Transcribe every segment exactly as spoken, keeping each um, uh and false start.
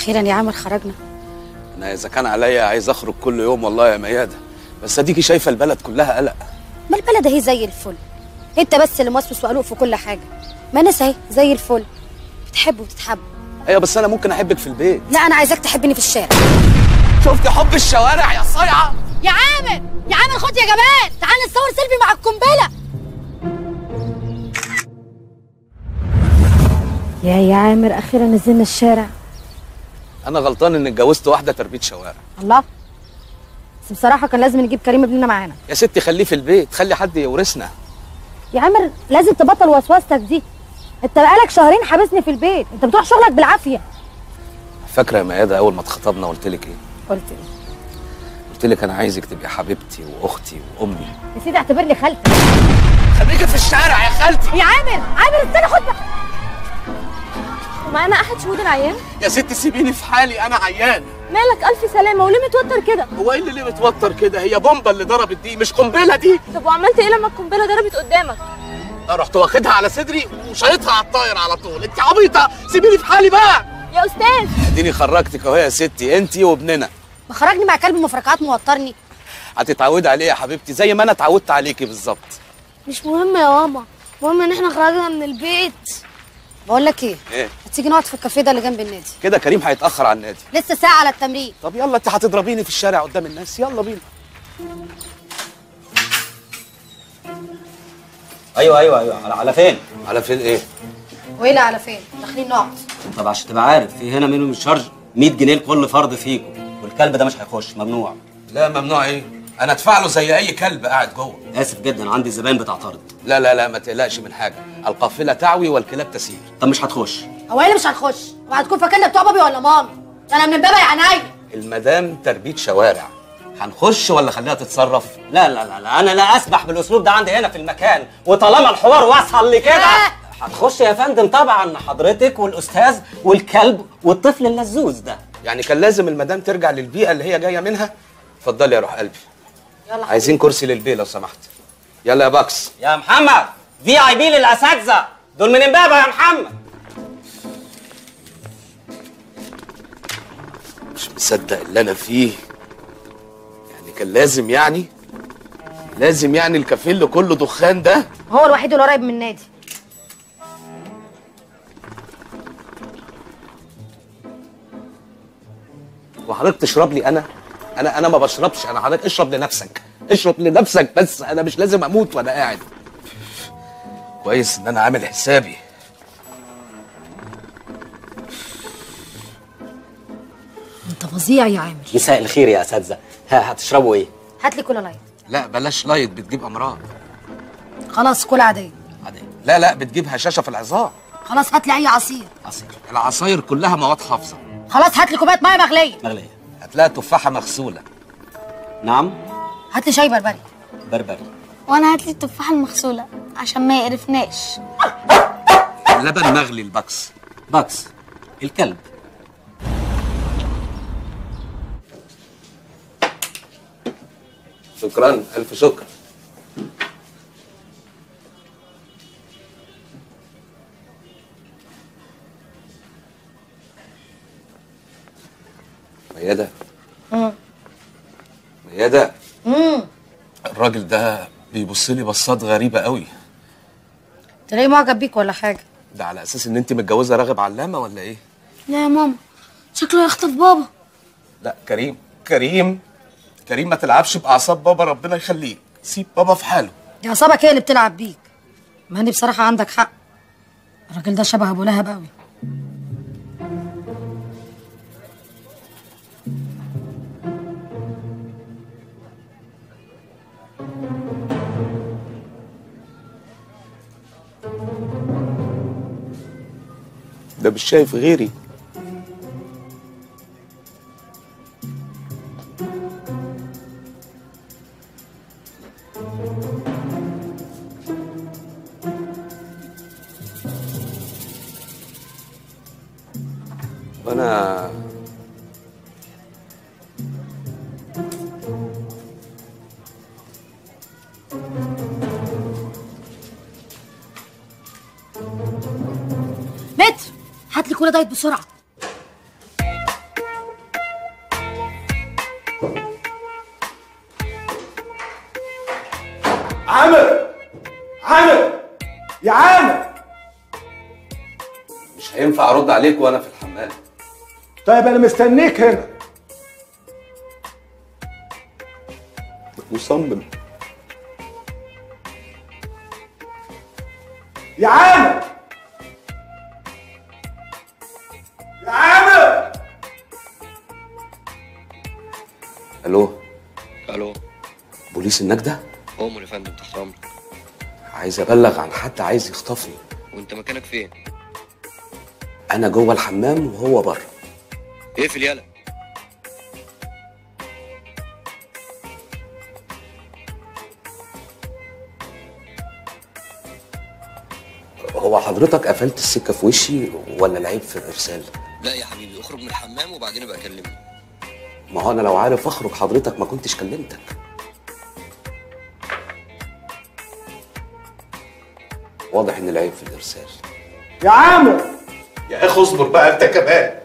اخيرا يا عامر خرجنا. انا اذا كان عليا عايز اخرج كل يوم والله يا مياده، بس اديكي شايفه البلد كلها قلق. ما البلد اهي زي الفل، انت بس اللي موسوس وقلق في كل حاجه. ما ناس اهي زي الفل بتحب وتتحب. ايوه بس انا ممكن احبك في البيت. لا انا عايزاك تحبني في الشارع. شفتي حب الشوارع يا صايعه؟ يا عامر يا عامر خد يا جمال، تعال نتصور سيلفي مع القنبله. يا يا عامر اخيرا نزلنا الشارع. انا غلطان ان اتجوزت واحده تربيه شوارع. الله، بس بصراحه كان لازم نجيب كريم ابننا معانا. يا ستي خليه في البيت، خلي حد يورثنا. يا عامر لازم تبطل وسوستك دي، انت بقالك شهرين حابسني في البيت، انت بتروح شغلك بالعافيه. فاكره يا مياده اول ما اتخطبنا قلت لك ايه؟ قلت ايه؟ قلت لك انا عايزك تبقي حبيبتي واختي وامي. يا سيدي اعتبرني خالتك. خليكي في الشارع يا خالتي. يا عامر عامر استنى خد بقى. ومعانا احد شهود العيان؟ يا ستي سيبيني في حالي، انا عيان. مالك الف سلامه وليه متوتر كده؟ هو ايه اللي ليه متوتر كده؟ هي بومبا اللي ضربت دي مش قنبله دي. طب وعملت ايه لما القنبله ضربت قدامك؟ رحت واخدها على صدري وشايطها على الطاير على طول. انت عبيطه، سيبيني في حالي بقى يا استاذ. اديني خرجتك اهو يا ستي، انت وابننا. مخرجني مع كلب مفرقعات موترني. هتتعودي عليه يا حبيبتي زي ما انا اتعودت عليكي بالظبط. مش مهم يا ماما، المهم ان احنا خرجنا من البيت. بقول لك ايه؟ ايه؟ هتيجي نقعد في الكافيه ده اللي جنب النادي؟ كده كريم هيتاخر على النادي. لسه ساعه على التمرين. طب يلا، انت هتضربيني في الشارع قدام الناس؟ يلا بينا. ايوه ايوه ايوه على, على فين؟ على فين ايه؟ وايه اللي على فين؟ داخلين نقعد. طب عشان تبقى عارف في هنا مينيمم شارج مية جنيه لكل فرد فيكم، والكلب ده مش هيخش، ممنوع. لا ممنوع ايه؟ انا ادفع له زي اي كلب قاعد جوه. اسف جدا عندي زباين بتعترض. لا لا لا ما تقلقش من حاجه، القافله تعوي والكلاب تسير. طب مش هتخش؟ هو ايه اللي مش هنخش؟ وهتكون فاكرنا بتوع بابي ولا مامي؟ انا من بابا يا عينيا. المدام تربيه شوارع، هنخش ولا خليها تتصرف؟ لا لا لا لا انا لا اسمح بالاسلوب ده عندي هنا في المكان، وطالما الحوار وصل لكده آه. هتخش يا فندم طبعا، حضرتك والاستاذ والكلب والطفل اللزوز ده. يعني كان لازم المدام ترجع للبيئه اللي هي جايه منها؟ اتفضلي يا روح قلبي. يلا عايزين كرسي للبيه لو سمحت. يلا يا باكس. يا محمد في اي بي للاساتذه دول من امبابه يا محمد. مش مصدق اللي انا فيه. يعني كان لازم يعني لازم يعني الكافيه اللي كله دخان ده؟ هو الوحيد اللي قريب من النادي. وحضرتك تشرب لي انا؟ انا انا ما بشربش. انا حضرتك اشرب لنفسك، اشرب لنفسك بس، انا مش لازم اموت وانا قاعد. كويس ان انا عامل حسابي. انت فظيع يا عامر. مساء الخير يا اساتذه، ها هتشربوا ايه؟ هات لي كولا لايت. لا بلاش لايت، بتجيب امراض. خلاص كولا عاديه. عادية. لا لا بتجيب هشاشه في العظام. خلاص هات لي اي عصير. عصير؟ العصاير كلها مواد حافظه. خلاص هات لي كوبايه ميه مغليه. مغليه. هتلاقي تفاحه مغسوله. نعم؟ هات لي شاي بربري. بربري. وانا هات لي التفاحه المغسوله عشان ما يقرفناش. لبن مغلي البكس. باكس الكلب. شكرا، الف شكر. ميادة. امم ميادة. امم الراجل ده بيبص لي بصات غريبه قوي. تلاقيه معجب بيك ولا حاجه؟ ده على اساس ان انت متجوزه راغب علامه ولا ايه؟ لا يا ماما، شكله يخطف بابا. لا كريم كريم كريم ما تلعبش باعصاب بابا، ربنا يخليك، سيب بابا في حاله. دي اعصابك هي اللي بتلعب بيك. ما اني بصراحه عندك حق، الراجل ده شبه ابو لهب قوي. ده مش شايف غيري. وانا متر هات لي كولا دايت بسرعه. عامر عامر يا عامر. مش هينفع ارد عليك وانا في الحمام. طيب انا مستنيك هنا. مصمم. يا عامر يا عامر. الو. الو. بوليس النجدة؟ عمر يا فندم، تحت امرك. عايز ابلغ عن حد عايز يخطفني. وانت مكانك فين؟ انا جوه الحمام وهو بره. اقفل يالا. هو حضرتك قفلت السكه في وشي ولا العيب في الارسال؟ لا يا حبيبي، اخرج من الحمام وبعدين ابقى كلمني. ما هو انا لو عارف اخرج حضرتك ما كنتش كلمتك. واضح ان العيب في الارسال. يا عامر يا اخي اصبر بقى انت كمان.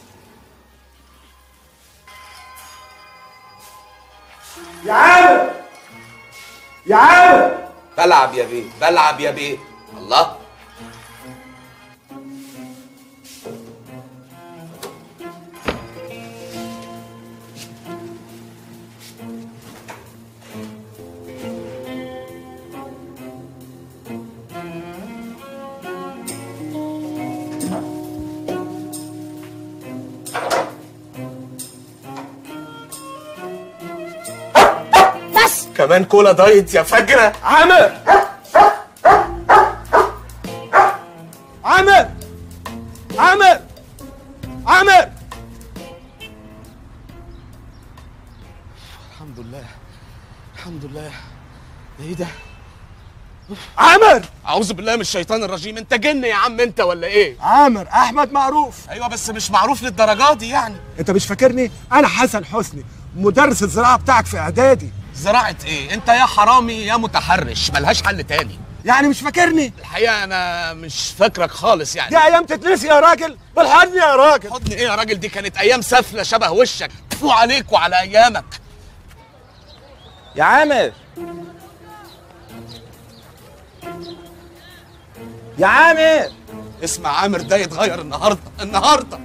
يا عامر يا عامر. بلعب يا بيه، بلعب يا بيه. الله. كمان كولا دايت يا فجرة. عامر عامر عامر عامر. الحمد لله الحمد لله. ايه ده؟ عامر اعوذ بالله من الشيطان الرجيم. انت جن يا عم انت ولا ايه؟ عامر احمد معروف. ايوه بس مش معروف للدرجات دي يعني. انت مش فاكرني؟ انا حسن حسني مدرس الزراعه بتاعك في اعدادي. زراعة ايه؟ انت يا حرامي يا متحرش، ملهاش حل تاني. يعني مش فاكرني؟ الحقيقة انا مش فاكرك خالص يعني. دي ايام تتنسي يا راجل. بالحضن يا راجل. حضن ايه يا راجل؟ دي كانت ايام سافلة شبه وشك. تفو عليك وعلى ايامك. يا عامر يا عامر. اسم عامر ده يتغير النهارده النهارده.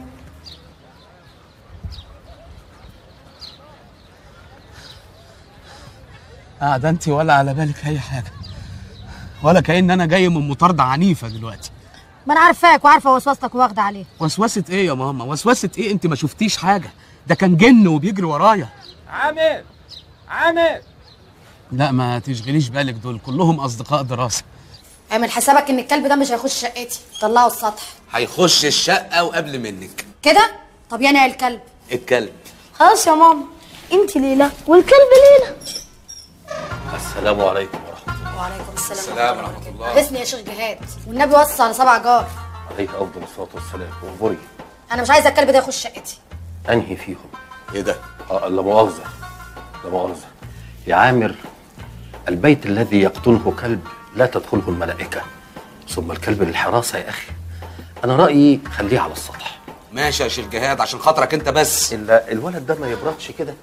قاعدة انت ولا على بالك اي حاجة، ولا كأن انا جاي من مطاردة عنيفة دلوقتي. ما انا عارفاك وعارفه وسوستك واخده عليه. وسوسة ايه يا ماما؟ وسوسة ايه؟ انت ما شفتيش حاجة، ده كان جن وبيجري ورايا. عامر عامر. لا ما تشغليش بالك، دول كلهم اصدقاء دراسة. اعمل حسابك ان الكلب ده مش هيخش شقتي، طلعه السطح. هيخش الشقة وقبل منك كده؟ طب يعني الكلب؟ الكلب. خلاص يا ماما، انت ليلى والكلب ليلى. السلام عليكم ورحمه الله. وعليكم السلام. السلام ورحمة الله. اسمي يا شيخ جهاد، والنبي وصى على سبع جار. عليك افضل الصلاه والسلام. انظري، انا مش عايزه الكلب ده يخش شقتي. انهي فيهم؟ ايه ده؟ آه لا مؤاخذه لا مؤاخذه يا عامر، البيت الذي يقطنه كلب لا تدخله الملائكه، ثم الكلب للحراسه يا اخي. انا رايي خليه على السطح. ماشي يا شيخ جهاد عشان خاطرك انت بس. الا الولد ده ما يبردش كده.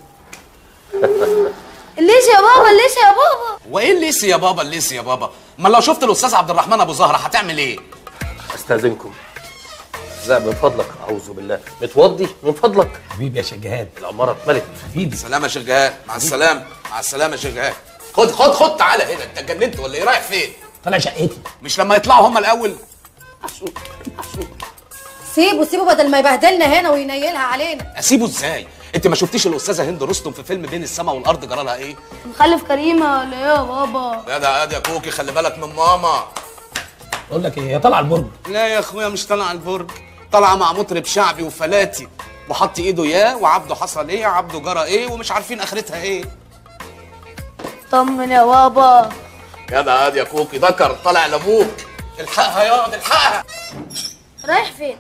الليش يا بابا، الليش يا بابا. وايه الليسي يا بابا؟ الليسي يا بابا؟ ما لو شفت الاستاذ عبد الرحمن ابو زهره هتعمل ايه؟ استاذنكم. لا من فضلك، اعوذ بالله، متوضي من فضلك. حبيبي يا شيخ جهاد. العماره اتملت. حبيبي. سلام يا شيخ جهاد. مع السلامه. مع السلامه يا شيخ جهاد. خد خد خد تعالى هنا. انت اتجننت ولا ايه؟ رايح فين؟ طالع شقتي. مش لما يطلعوا هم الاول؟ سيبه سيبه بدل ما يبهدلنا هنا وينيلها علينا. اسيبه ازاي؟ انت ما شفتيش الاستاذه هند رستم في فيلم بين السماء والارض جرى لها ايه؟ مخلف كريمه ولا ايه يا بابا؟ يا ده يا كوكي خلي بالك من ماما. بقول لك ايه، هي طالعه البرج. لا يا اخويا مش طالعه البرج، طالعه مع مطرب شعبي وفلاتي وحط ايده ياه وعبده حصل ايه عبده جرى ايه ومش عارفين اخرتها ايه. طمن يا بابا. يا ده يا كوكي ذكر طالع لابوك. الحقها ياض الحقها. رايح فين؟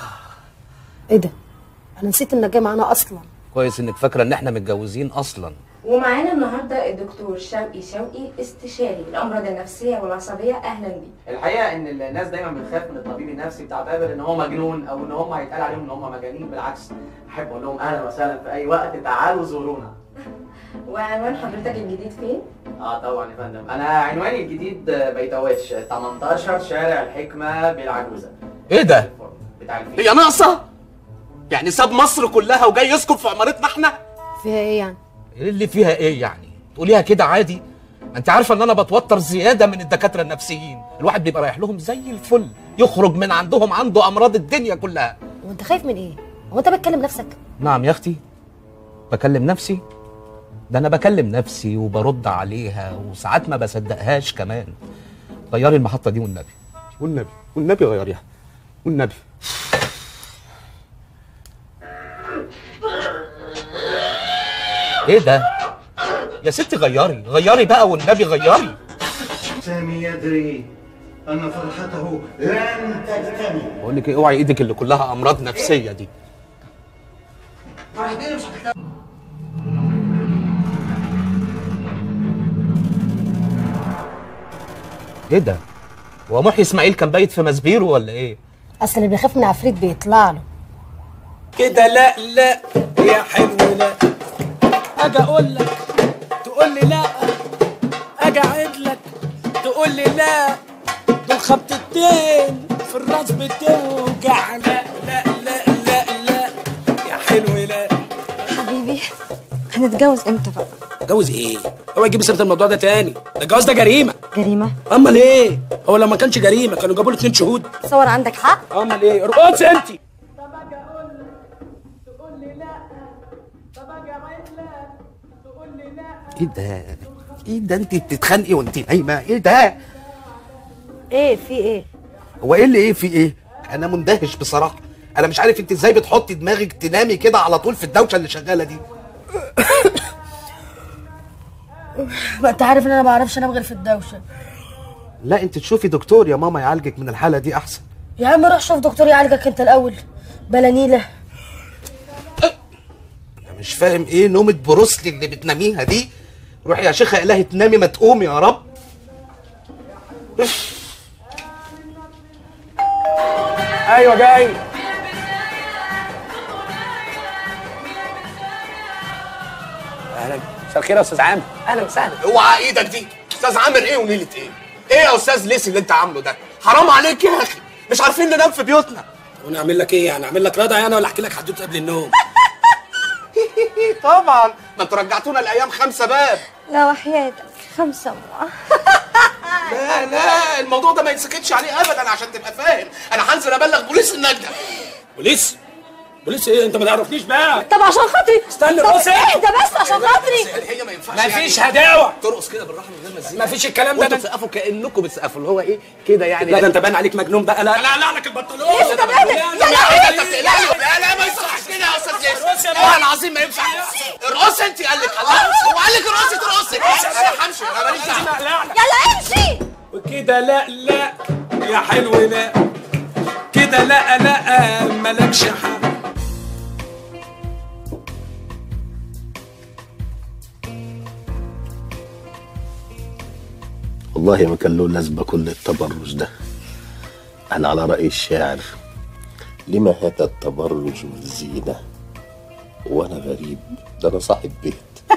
ايه ده؟ انا نسيت انك جاي معانا اصلا. كويس انك فاكره ان احنا متجوزين اصلا. ومعانا النهارده الدكتور شوقي شوقي استشاري الامراض النفسيه والعصبيه. اهلا بيك. الحقيقه ان الناس دايما بتخاف من الطبيب النفسي، بتعتبر ان هو مجنون او ان هم هيتقال عليهم ان هم مجانين. بالعكس، احب اقول لهم اهلا وسهلا في اي وقت، تعالوا زورونا. وعنوان حضرتك الجديد فين؟ اه طبعا يا فندم، انا عنواني الجديد بيتوتش تمنتاشر شارع الحكمه بالعجوزه. ايه ده؟ بتاع الفيل. هي ناقصه؟ يعني ساب مصر كلها وجاي يسكن في عمارتنا احنا؟ فيها ايه يعني؟ ايه اللي فيها ايه يعني؟ تقوليها كده عادي؟ ما انت عارفه ان انا بتوتر زياده من الدكاتره النفسيين، الواحد بيبقى رايح لهم زي الفل، يخرج من عندهم عنده امراض الدنيا كلها. وانت خايف من ايه؟ هو انت بتكلم نفسك؟ نعم يا اختي، بكلم نفسي؟ ده انا بكلم نفسي وبرد عليها وساعات ما بصدقهاش كمان. غيري المحطه دي والنبي والنبي والنبي غيريها والنبي. ايه ده؟ يا ستي غيري غيري بقى والنبي غيري. سامي يدري ان فرحته لن تكتمل. بقول لك ايه، اوعي ايدك اللي كلها امراض نفسيه دي. ايه ده؟ هو محي اسماعيل كان بايت في مسبيره ولا ايه؟ اصل اللي بيخاف من عفريت بيطلع له كده. لا لا يا حلو لا، اجي اقول لك تقول لي لا، اجي اعيد لك تقول لي لا، دول خبطتين في الراس بتوجع. لا لا لا لا لا يا حلو لا. حبيبي هنتجوز امتى بقى؟ اتجوز ايه؟ اوعى تجيب سيره الموضوع ده تاني، ده الجواز ده جريمه. جريمه؟ امال ايه؟ هو لو ما كانش جريمه كانوا جابوا له اتنين شهود. تصور عندك حق. امال ايه؟ ارقص انت. ايه ده؟ ايه ده انت بتتخانقي وانت نايمه؟ ايه ده؟ ايه في ايه؟ هو ايه اللي ايه في ايه؟ انا مندهش بصراحه، انا مش عارف انت ازاي بتحطي دماغك تنامي كده على طول في الدوشه اللي شغاله دي. ما انت عارف ان انا ما بعرفش انام غير في الدوشه. لا انت تشوفي دكتور يا ماما يعالجك من الحاله دي احسن. يا عم روح شوف دكتور يعالجك انت الاول بلا نيله. انا مش فاهم ايه نومه بروسلي اللي بتناميها دي. روحي يا شيخه الهي تنامي ما تقومي يا رب. ايوه جاي. اهلا، مساء الخير يا استاذ عامر. اهلا وسهلا. اوعى ايدك دي. استاذ عامر ايه ونيله ايه؟ ايه يا استاذ ليسي اللي انت عامله ده؟ حرام عليك يا اخي، مش عارفين ننام في بيوتنا. وانا اعمل لك ايه يعني؟ اعمل لك رضا يعني ولا احكي لك حدوته قبل النوم؟ طبعا، ما انتوا رجعتونا لايام خمسه باب. لا وحياتك خمسة مرة. لا لا، الموضوع ده ما يتسكتش عليه ابدا عشان تبقى فاهم. انا هنزل ابلغ بوليس النجده. بوليس؟ بوليس ايه؟ انت ما تعرفنيش بقى. طب عشان خاطري استنى طب بس. اهدى بس عشان خاطري. هي ما ينفعش مفيش يعني هداوه. ترقص كده بالراحه من غير مزيكا. مفيش الكلام ده. وانتوا بتسقفوا كانكم بتسقفوا اللي هو ايه كده يعني. لا ده انت باين عليك مجنون بقى. لا لا لا لك البنطلون. ليش طب اهدى. يا لا انت بتقلقني. لا لا ما يصحش كده يا استاذ ليش. والله العظيم ما ينفع. ارقصي انت. قال لك الله، هو قال لك ارقصي ترقصي. انا همشي، انا ماليش دعوه. يلا امشي. وكده لا لا يا حلو لا، كده لا لا مالكش حق. والله ما كان له لازمه كل التبرج ده. انا على راي الشاعر: لما هذا التبرج والزينه وانا غريب، ده انا صاحب بيت.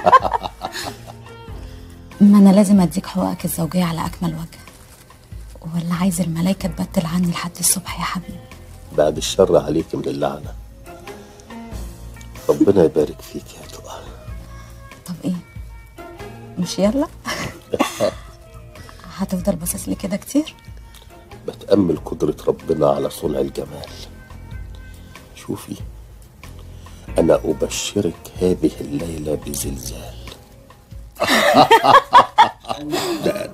ما انا لازم اديك حقوقك الزوجيه على اكمل وجه، ولا عايز الملايكه تبتل عني لحد الصبح يا حبيبي؟ بعد الشر عليك من اللعنه. ربنا يبارك فيك يا تقى. طب ايه، مش يلا؟ هتفضل باصص لي كده كتير؟ بتأمل قدرة ربنا على صنع الجمال. شوفي، أنا أبشرك هذه الليلة بزلزال. لا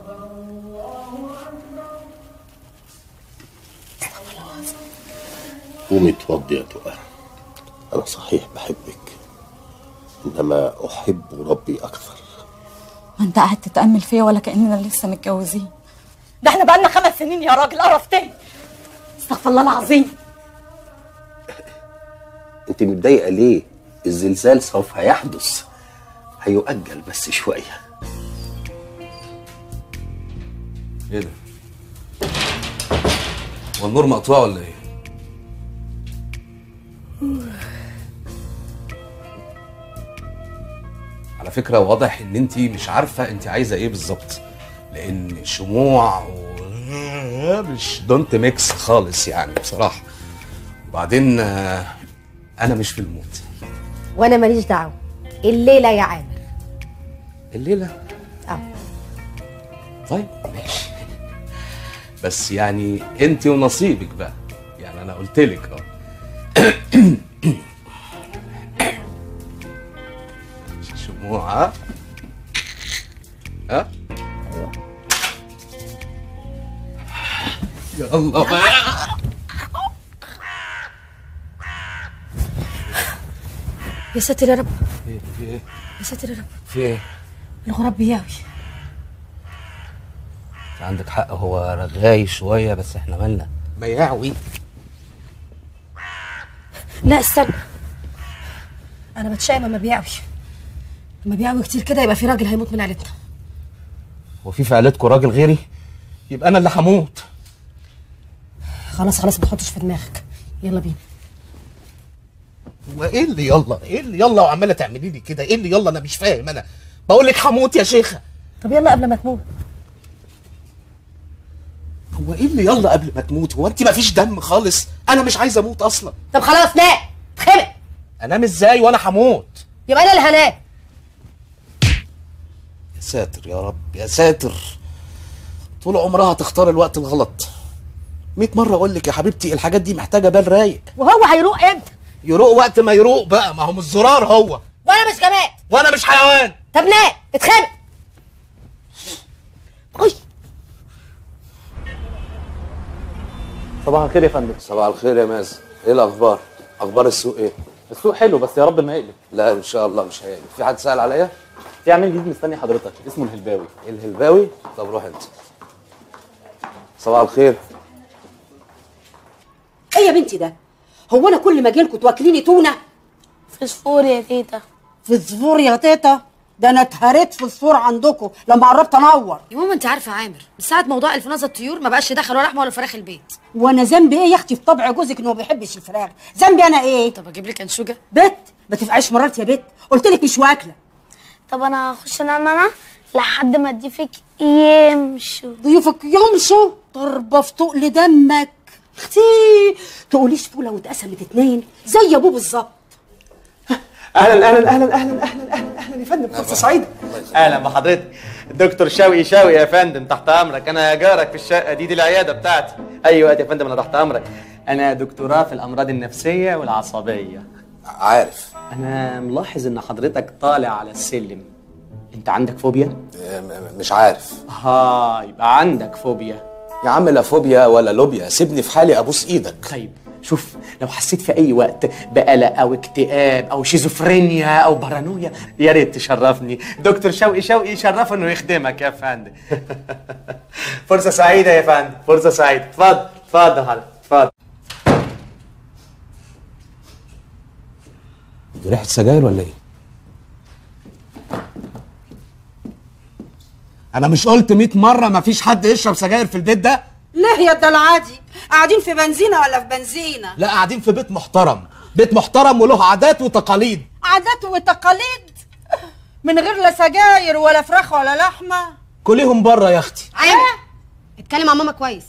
قومي اتوضي يا تقى. أنا صحيح بحبك، إنما أحب ربي أكثر. ما انت قاعد تتأمل فيا ولا كأننا لسه متجوزين؟ ده احنا بقالنا خمس سنين يا راجل، قرفتني. استغفر الله العظيم. أنت متضايقة ليه؟ الزلزال سوف يحدث. هيؤجل بس شويه. ايه ده؟ هو النور مقطوع ولا ايه؟ على فكرة واضح ان انت مش عارفة انت عايزة ايه بالظبط، لان شموع و... مش دونت ميكس خالص يعني بصراحة. وبعدين انا مش في المود. وانا ماليش دعوه. الليله يا عامر. الليلة؟ اه. طيب ماشي، بس يعني انت ونصيبك بقى، يعني انا قلت لك اه. شموعة ها؟ يا الله بقى. يا ساتر يا رب. ايه في ايه؟ يا ساتر يا رب. في ايه؟ الغراب بياوي. عندك حق، هو رغاي شوية بس احنا مالنا؟ بياوي. لا استنى، انا بتشائم لما بياوي. لما بياوي كتير كده يبقى في راجل هيموت من عيلتنا. هو في في عيلتكم راجل غيري؟ يبقى انا اللي هموت. خلاص خلاص ما تحطش في دماغك، يلا بينا. هو ايه اللي يلا؟ ايه اللي يلا وعماله تعملي لي كده؟ ايه اللي يلا؟ انا مش فاهم. انا بقول لك هموت يا شيخه. طب يلا قبل ما تموت. هو ايه اللي يلا قبل ما تموت؟ هو انت ما فيش دم خالص؟ انا مش عايز اموت اصلا. طب خلاص نام، اتخنق. انام ازاي وانا هموت؟ يبقى انا اللي هنام. يا ساتر يا رب يا ساتر. طول عمرها تختار الوقت الغلط. مئة مرة اقول لك يا حبيبتي الحاجات دي محتاجة بال رايق. وهو هيروق امتى؟ يروق وقت ما يروق بقى، ما هو مش زرار هو. وانا مش جماد. وانا مش حيوان. طب نام، اتخنق. اي صباح الخير يا فندم. صباح الخير يا مازن، ايه الاخبار؟ اخبار السوق ايه؟ السوق حلو بس يا رب ما يقلب. لا ان شاء الله مش هيقلب. في حد سأل عليا؟ في عميل جديد مستني حضرتك اسمه الهلباوي. الهلباوي؟ طب روح انت. صباح الخير. ايه يا بنتي ده؟ هو انا كل ما اجيلكوا تواكليني تونه؟ فسفور يا تيتا. فسفور يا تيتا؟ ده انا اتهريت فسفور عندكم لما قربت انور. يا ماما انت عارفه عامر من ساعه موضوع الفنازه الطيور ما بقاش يدخل ولا لحمه ولا فراخ البيت. وانا ذنبي ايه يا اختي في طبع جوزك انه ما بيحبش الفراخ؟ ذنبي انا ايه؟ طب اجيب لك انشوجه؟ بت ما تفقعيش مرات يا بت، قلت لك مش واكله. طب انا هخش انام انا لحد ما ضيوفك يمشوا. ضيوفك يمشوا؟ ضربه في تقل دمك اختي. تقوليش فوله واتقسمت اتنين زي ابوه بالظبط. اهلا اهلا اهلا اهلا اهلا اهلا اهلا يا فندم، فرصه سعيده. اهلا بحضرتك دكتور شوقي شوقي يا فندم، تحت امرك. انا جارك في الشقه دي، دي العياده بتاعتي. اي وقت يا فندم انا تحت امرك. انا دكتوراه في الامراض النفسيه والعصبيه. عارف. انا ملاحظ ان حضرتك طالع على السلم. انت عندك فوبيا؟ مش عارف. ها يبقى عندك فوبيا. يا عم لا فوبيا ولا لوبيا، سيبني في حالي ابوس ايدك. طيب شوف، لو حسيت في اي وقت بقلق او اكتئاب او شيزوفرينيا او بارانويا يا ريت تشرفني. دكتور شوقي شوقي شرفه انه يخدمك يا فندم. فرصه سعيده يا فندم، فرصه سعيده. اتفضل اتفضل حضرتك اتفضل. دي ريحه سجاير ولا ايه؟ انا مش قلت مئة مره مفيش حد يشرب سجاير في البيت ده؟ ليه يا ده العادي؟ قاعدين في بنزينه ولا في بنزينه؟ لا قاعدين في بيت محترم، بيت محترم وله عادات وتقاليد. عادات وتقاليد؟ من غير لا سجاير ولا فراخ ولا لحمه؟ كليهم بره يا اختي. عامر اتكلم مع ماما كويس.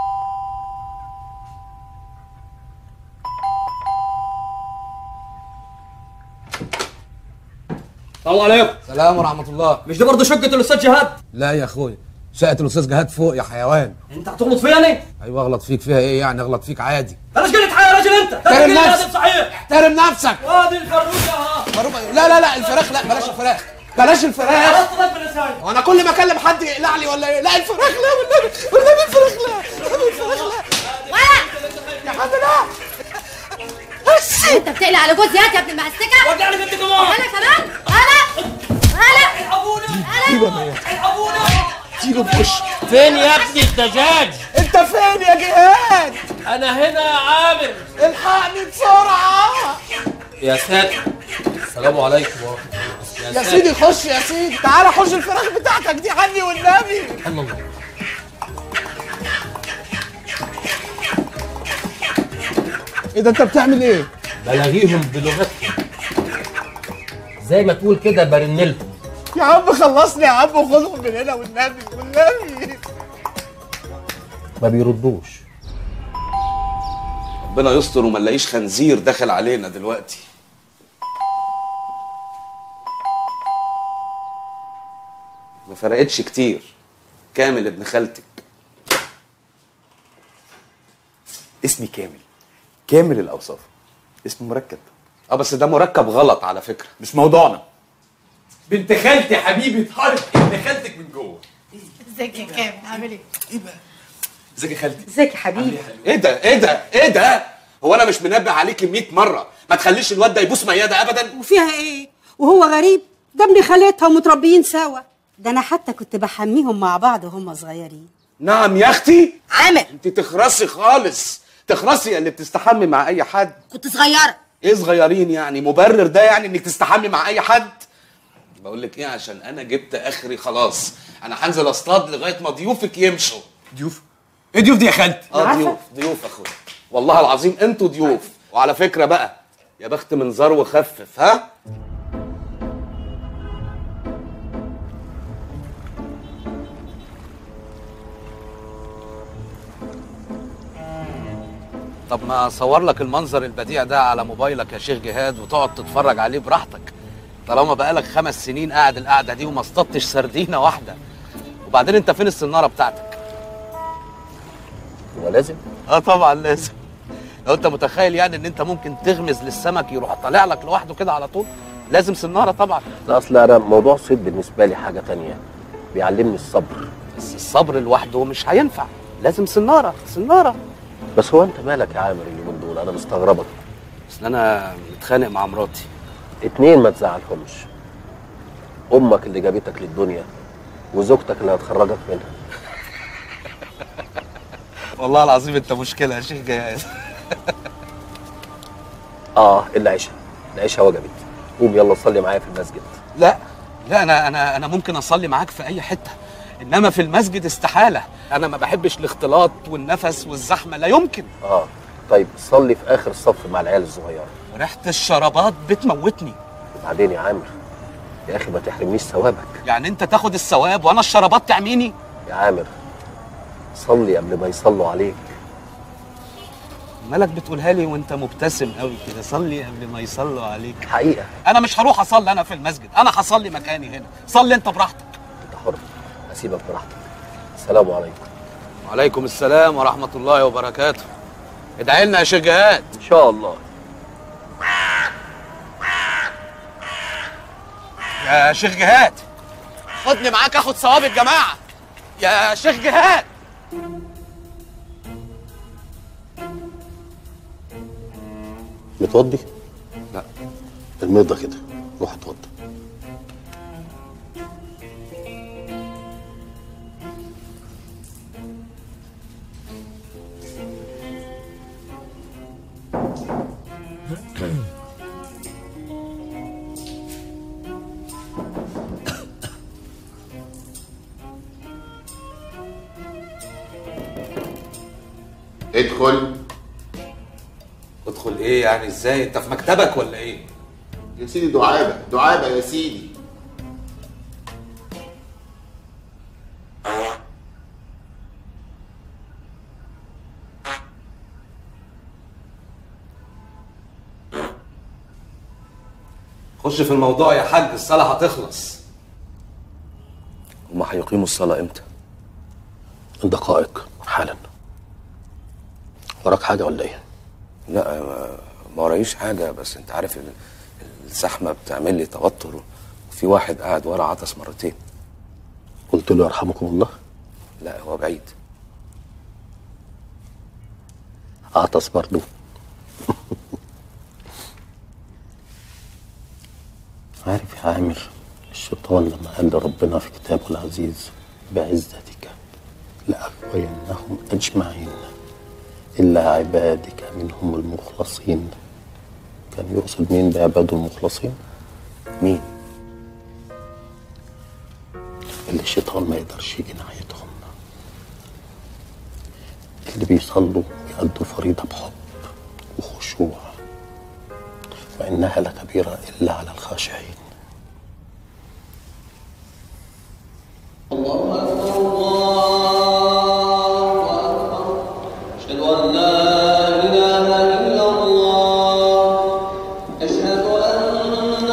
السلام عليكم. السلام ورحمه الله. مش دي برضه شقة الأستاذ جهاد؟ لا يا اخويا، شقة الأستاذ جهاد فوق يا حيوان. أنت هتغلط فيا أنا؟ أيوه أغلط فيك، فيها إيه يعني؟ أغلط فيك عادي. بلاش قلة حياة يا راجل أنت، احترم نفسك. صحيح. احترم نفسك. وادي الفروجة ها. فروجة؟ لا لا لا الفراخ لا، بلاش الفراخ. بلاش الفراخ. وانا كل ما اكلم حد يقلع لي ولا ايه؟ لا الفراخ لا والنبي، والنبي الفراخ لا، والنبي الفراخ لا. ولا يا حد لا. بس انت بتقلق على جوزي يا ابن المعسكه؟ ورجع لي بنت كمان. انا كمان؟ انا انا الحقونا الحقونا الحقونا. اديله بوش. فين يا ابني الدجاج؟ انت فين يا جهاد؟ انا هنا يا عامر. الحقني بسرعه. يا ساتر. السلام عليكم ورحمه الله وبركاته. يا سيدي خش يا سيدي، تعالى خش الفراخ بتاعتك دي عني والنبي. الله. ايه ده انت بتعمل ايه؟ بلاغيهم بلغتهم، زي ما تقول كده برنلهم. يا عم خلصني يا عم وخدهم من هنا والنبي والنبي. ما بيردوش. ربنا يستر وما نلاقيش خنزير داخل علينا دلوقتي. ما فرقتش كتير. كامل ابن خالتك. اسمي كامل، كامل الاوصاف، اسم مركب. اه بس ده مركب غلط على فكره، مش موضوعنا. بنت خالتي حبيبه هارت ابن خالتك من جوه. ازيك يا كامل، عامل ايه؟ ايه بقى؟ ازيك يا خالتي؟ ازيك يا حبيبي؟ ايه ده ايه ده ايه ده؟ هو انا مش منبه عليكي مية مره ما تخليش الواد ده يبوس مياده ابدا؟ وفيها ايه؟ وهو غريب؟ ده ابن خالتها ومتربيين سوا، ده انا حتى كنت بحميهم مع بعض وهم صغيرين. نعم يا اختي؟ عامر انت تخرسي خالص، تخرسي اللي بتستحمي مع اي حد. كنت صغيره. ايه صغيرين يعني؟ مبرر ده يعني انك تستحمي مع اي حد؟ بقول لك ايه، عشان انا جبت اخري خلاص، انا هنزل اصطاد لغايه ما ضيوفك يمشوا. ضيوف؟ ايه ضيوف دي يا خالتي؟ اه ضيوف ضيوف اخويا، والله العظيم انتوا ضيوف. وعلى فكره بقى، يا بخت من زار وخفف. ها؟ طب ما اصور لك المنظر البديع ده على موبايلك يا شيخ جهاد وتقعد تتفرج عليه براحتك، طالما بقالك خمس سنين قاعد القعده دي وما اصطدتش سردينه واحده. وبعدين انت فين السناره بتاعتك؟ هو لازم؟ اه طبعا لازم. لو انت متخيل يعني ان انت ممكن تغمز للسمك يروح طالع لك لوحده كده على طول، لازم سناره طبعا. لا اصل انا موضوع الصيد بالنسبه لي حاجه تانية، بيعلمني الصبر. بس الصبر لوحده مش هينفع، لازم سناره سناره. بس هو انت مالك يا عامر اليومين دول؟ انا مستغربك. اصل انا متخانق مع مراتي. اتنين ما تزعلهمش، امك اللي جابتك للدنيا وزوجتك اللي هتخرجك منها. والله العظيم انت مشكله يا شيخ جهاد. اه العشاء، العشاء وجبت. قوم يلا صلي معايا في المسجد. لا لا انا انا انا ممكن اصلي معاك في اي حته، انما في المسجد استحاله. انا ما بحبش الاختلاط والنفس والزحمه، لا يمكن. اه طيب صلي في اخر الصف مع العيال الصغيره. ريحه الشرابات بتموتني. وبعدين يا عامر يا اخي ما تحرمنيش ثوابك. يعني انت تاخد الثواب وانا الشرابات تعميني؟ يا عامر صلي قبل ما يصلوا عليك. مالك بتقولها لي وانت مبتسم قوي كده؟ صلي قبل ما يصلوا عليك. حقيقه انا مش هروح اصلي انا في المسجد، انا هصلي مكاني هنا. صلي انت براحتك. انت حر، اسيبك براحتك. السلام عليكم. وعليكم السلام ورحمه الله وبركاته. ادعي لنا يا شيخ جهاد. ان شاء الله. يا شيخ جهاد خدني معاك اخد ثواب الجماعه. يا شيخ جهاد. متوضي؟ لا. المرضى كده، روح اتوضى. ادخل. ادخل ايه يعني؟ ازاي؟ انت في مكتبك ولا ايه؟ يا سيدي دعابة دعابة يا سيدي. خش في الموضوع يا حاج، الصلاة هتخلص. هما هيقيموا الصلاة امتى؟ دقائق حالا. وراك حاجة ولا ايه؟ لا ما ورايش حاجة، بس انت عارف الزحمة بتعمل لي توتر، وفي واحد قاعد ورا عطس مرتين. قلت له يرحمكم الله؟ لا هو بعيد. عطس برضه. عارف يا عامر، الشيطان لما قال لربنا في كتابه العزيز بعزتك لأغوينهم أجمعين إلا عبادك منهم المخلصين، كان يقصد مين بعباده المخلصين؟ مين؟ اللي الشيطان ما يقدرش يجي ناحيتهم، اللي بيصلوا يأدوا فريضة بحب وخشوع، وإنها لكبيرة إلا على الخاشعين. الله أكبر الله أكبر أشهد أن لا إله إلا الله أشهد أن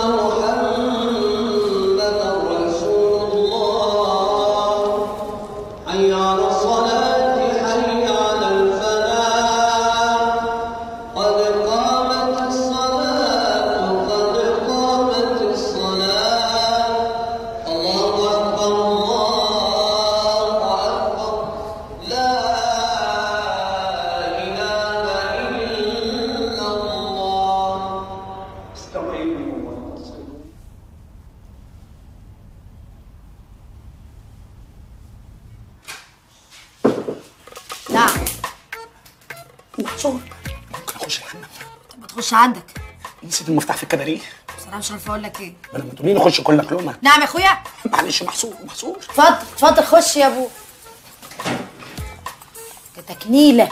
محمدا رسول الله حي على الصلاة حي على الفلاح قد قامت الصلاة قد قامت الصلاة الله أكبر الله أكبر لا إله إلا الله استوعبوا واتصلوا. نعم. محشور. ممكن اخش الحمام؟ طب ما تخش عندك. نسيت المفتاح في الكباريه. بصراحه مش عارفه اقول لك ايه. ما لما تقولي لي خش كلك لقمه. نعم يا اخويا. معلش محصور محصور. اتفضل اتفضل خش يا ابو. كتكنيله.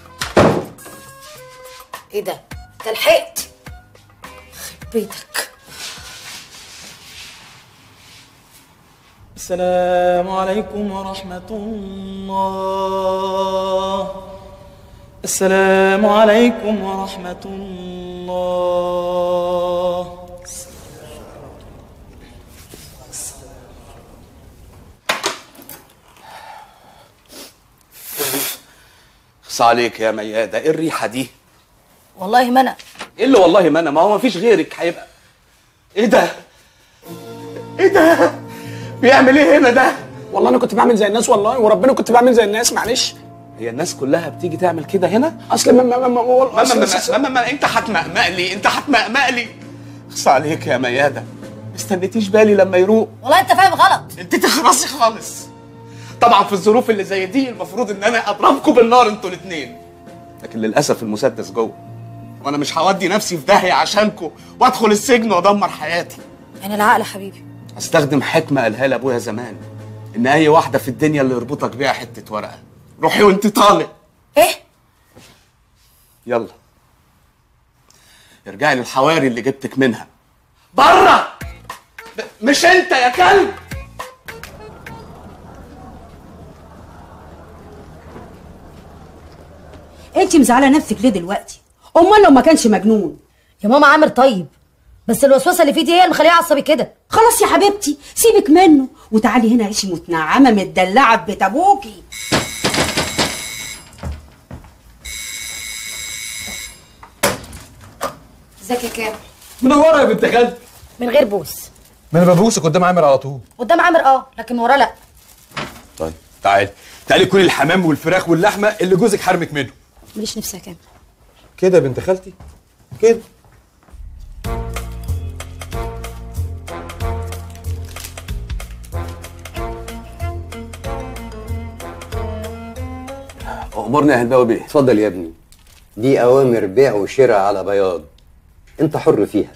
ايه ده؟ انت لحقت؟ يخرب بيتك. السلام عليكم ورحمة الله. السلام عليكم ورحمة الله. خص عليك يا ميادة، ايه الريحة دي؟ والله ما انا. ايه اللي والله ما انا؟ ما هو مفيش غيرك هيبقى. ايه ده؟ ايه ده؟ بيعمل ايه هنا ده؟ والله انا كنت بعمل زي الناس، والله وربنا كنت بعمل زي الناس. معلش. هي الناس كلها بتيجي تعمل كده هنا؟ اصل ما ما ما ما ما ما ما ما انت هتمقمق لي، انت هتمقمق لي. خص عليك يا ميادة، ما استنيتيش بالي لما يروق. والله انت فاهم غلط. انت تخرسي خالص. طبعا في الظروف اللي زي دي المفروض ان انا اضربكم بالنار انتوا الاثنين، لكن للاسف المسدس جوه، وانا مش هودي نفسي في داهيه عشانكم وادخل السجن وادمر حياتي. يعني العقل يا حبيبي. استخدم حكمه قالها لي ابويا زمان، ان اي واحده في الدنيا اللي يربطك بيها حته ورقه. روحي وانت طالق. ايه؟ يلا ارجعي للحواري اللي جبتك منها. بره! مش انت يا كلب. انت مزعله نفسك ليه دلوقتي؟ امال لو ما كانش مجنون. يا ماما عامر طيب، بس الوسوسه اللي فيه دي هي اللي مخليه عصبي كده. خلاص يا حبيبتي سيبك منه وتعالي هنا عيشي متنعمه متدلعه في بيت ابوكي. ازيك يا كام؟ منوره يا بنت خالتي. من غير بوس. ما انا ببوسك قدام عامر على طول. قدام عامر اه، لكن وراه لا. طيب تعالي تعالي كلي الحمام والفراخ واللحمه اللي جوزك حرمك منه. ماليش نفسي يا كام. كده يا بنت خالتي كده. أمرني يا هلباوي بيه. اتفضل يا ابني. دي أوامر بيع وشراء على بياض، أنت حر فيها.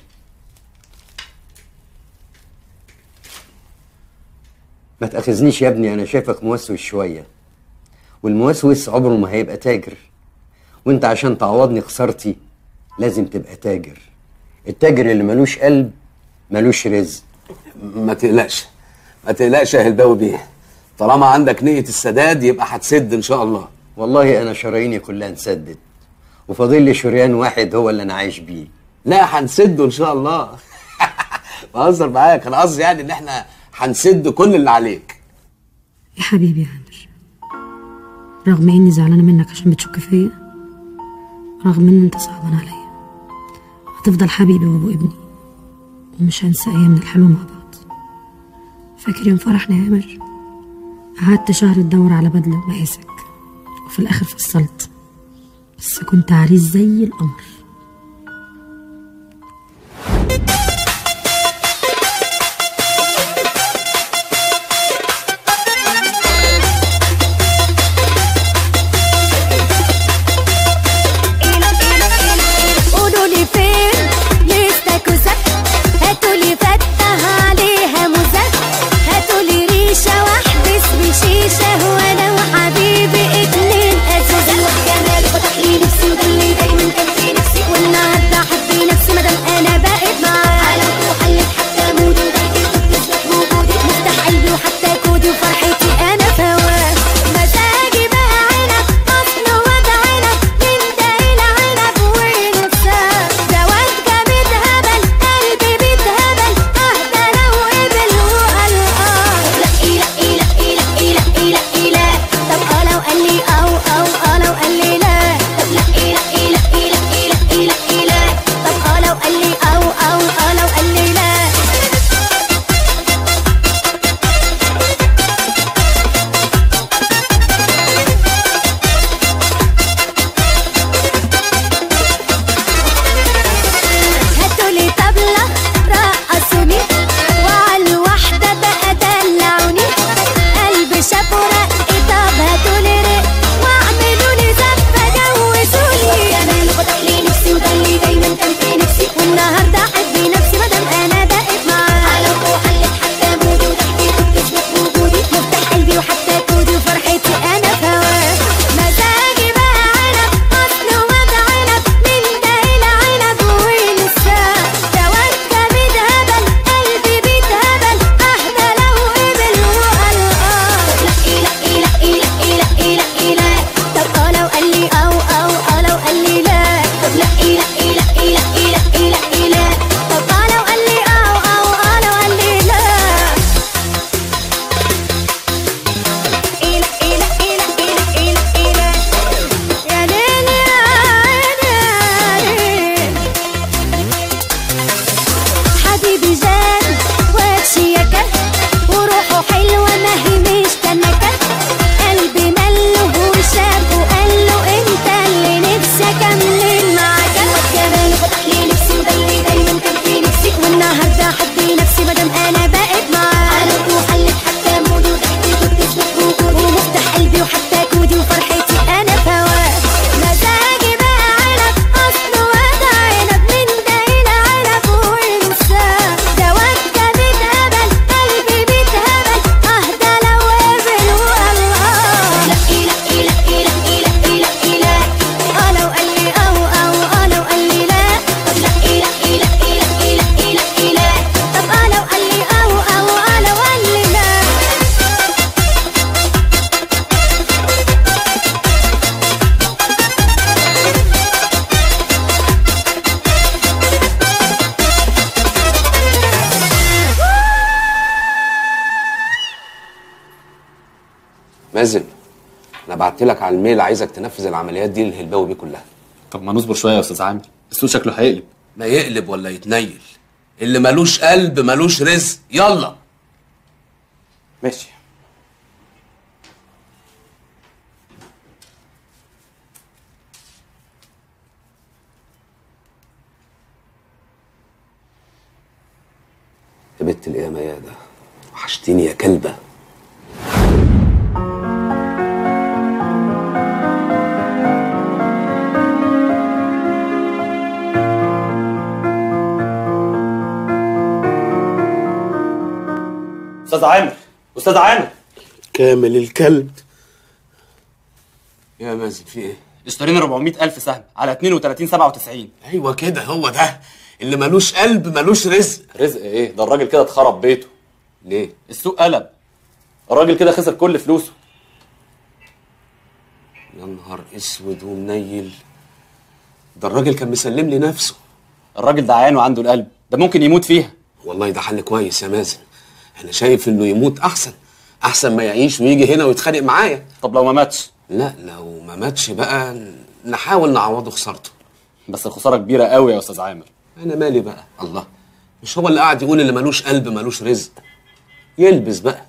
ما تأخذنيش يا ابني، أنا شايفك موسوس شوية، والموسوس عمره ما هيبقى تاجر، وأنت عشان تعوضني خسارتي لازم تبقى تاجر. التاجر اللي ملوش قلب ملوش رزق. ما تقلقش ما تقلقش يا هلباوي بيه، طالما عندك نية السداد يبقى هتسد إن شاء الله. والله أنا شراييني كلها انسدت، وفاضل لي شريان واحد هو اللي أنا عايش بيه. لا هنسده إن شاء الله. بهزر معاك، أنا قصدي يعني إن إحنا هنسد كل اللي عليك. يا حبيبي يا عامر، رغم إني زعلانة منك عشان بتشك فيا، رغم إن أنت صعبان عليا، هتفضل حبيبي وأبو ابني، ومش هنسى أيامنا الحلوة مع بعض. فاكر يوم فرحنا يا عامر؟ قعدت شهر تدور على بدلة ومقاسك، وفي الآخر فصلت، بس كنت عريس زي القمر. قولولي فين الاستاكوزات، هاتولي فتة عليها موزات، هاتولي ريشة مازن، انا بعت لك على الميل عايزك تنفذ العمليات دي للهلباوي بيه كلها. طب ما نصبر شويه يا استاذ عامر، السوق شكله هيقلب. ما يقلب ولا يتنيل، اللي ملوش قلب ملوش رزق. يلا. ماشي. يا بنت الايه يا ميادة، وحشتيني يا كلبة. استاذ عامر، استاذ عامر. كامل الكلب. يا مازن في ايه؟ اشترينا أربعمية ألف سهم على اتنين وتلاتين سبعة وتسعين. ايوه كده، هو ده اللي ملوش قلب ملوش رزق. رزق ايه؟ ده الراجل كده اتخرب بيته. ليه؟ السوق قلب، الراجل كده خسر كل فلوسه. يا نهار اسود ومنيل، ده الراجل كان مسلم لي نفسه. الراجل ده عيان وعنده القلب، ده ممكن يموت فيها. والله ده حل كويس يا مازن، انا شايف انه يموت احسن احسن ما يعيش ويجي هنا ويتخانق معايا. طب لو ما ماتش؟ لا لو ما ماتش بقى نحاول نعوضه خسارته. بس الخساره كبيره قوي يا استاذ عامر. انا مالي بقى، الله، مش هو اللي قاعد يقول اللي ملوش قلب ملوش رزق؟ يلبس بقى.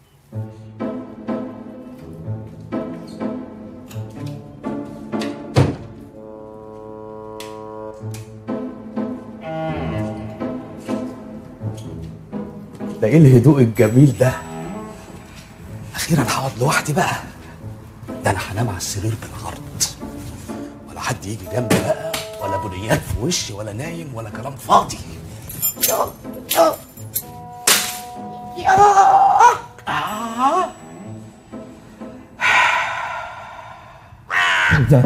ده ايه الهدوء الجميل ده؟ اخيرا هقعد لوحدي بقى. ده انا هنام على السرير بالعرض، ولا حد يجي جنبي بقى، ولا بنيات في وشي، ولا نايم، ولا كلام فاضي. يا يا يا آه. ده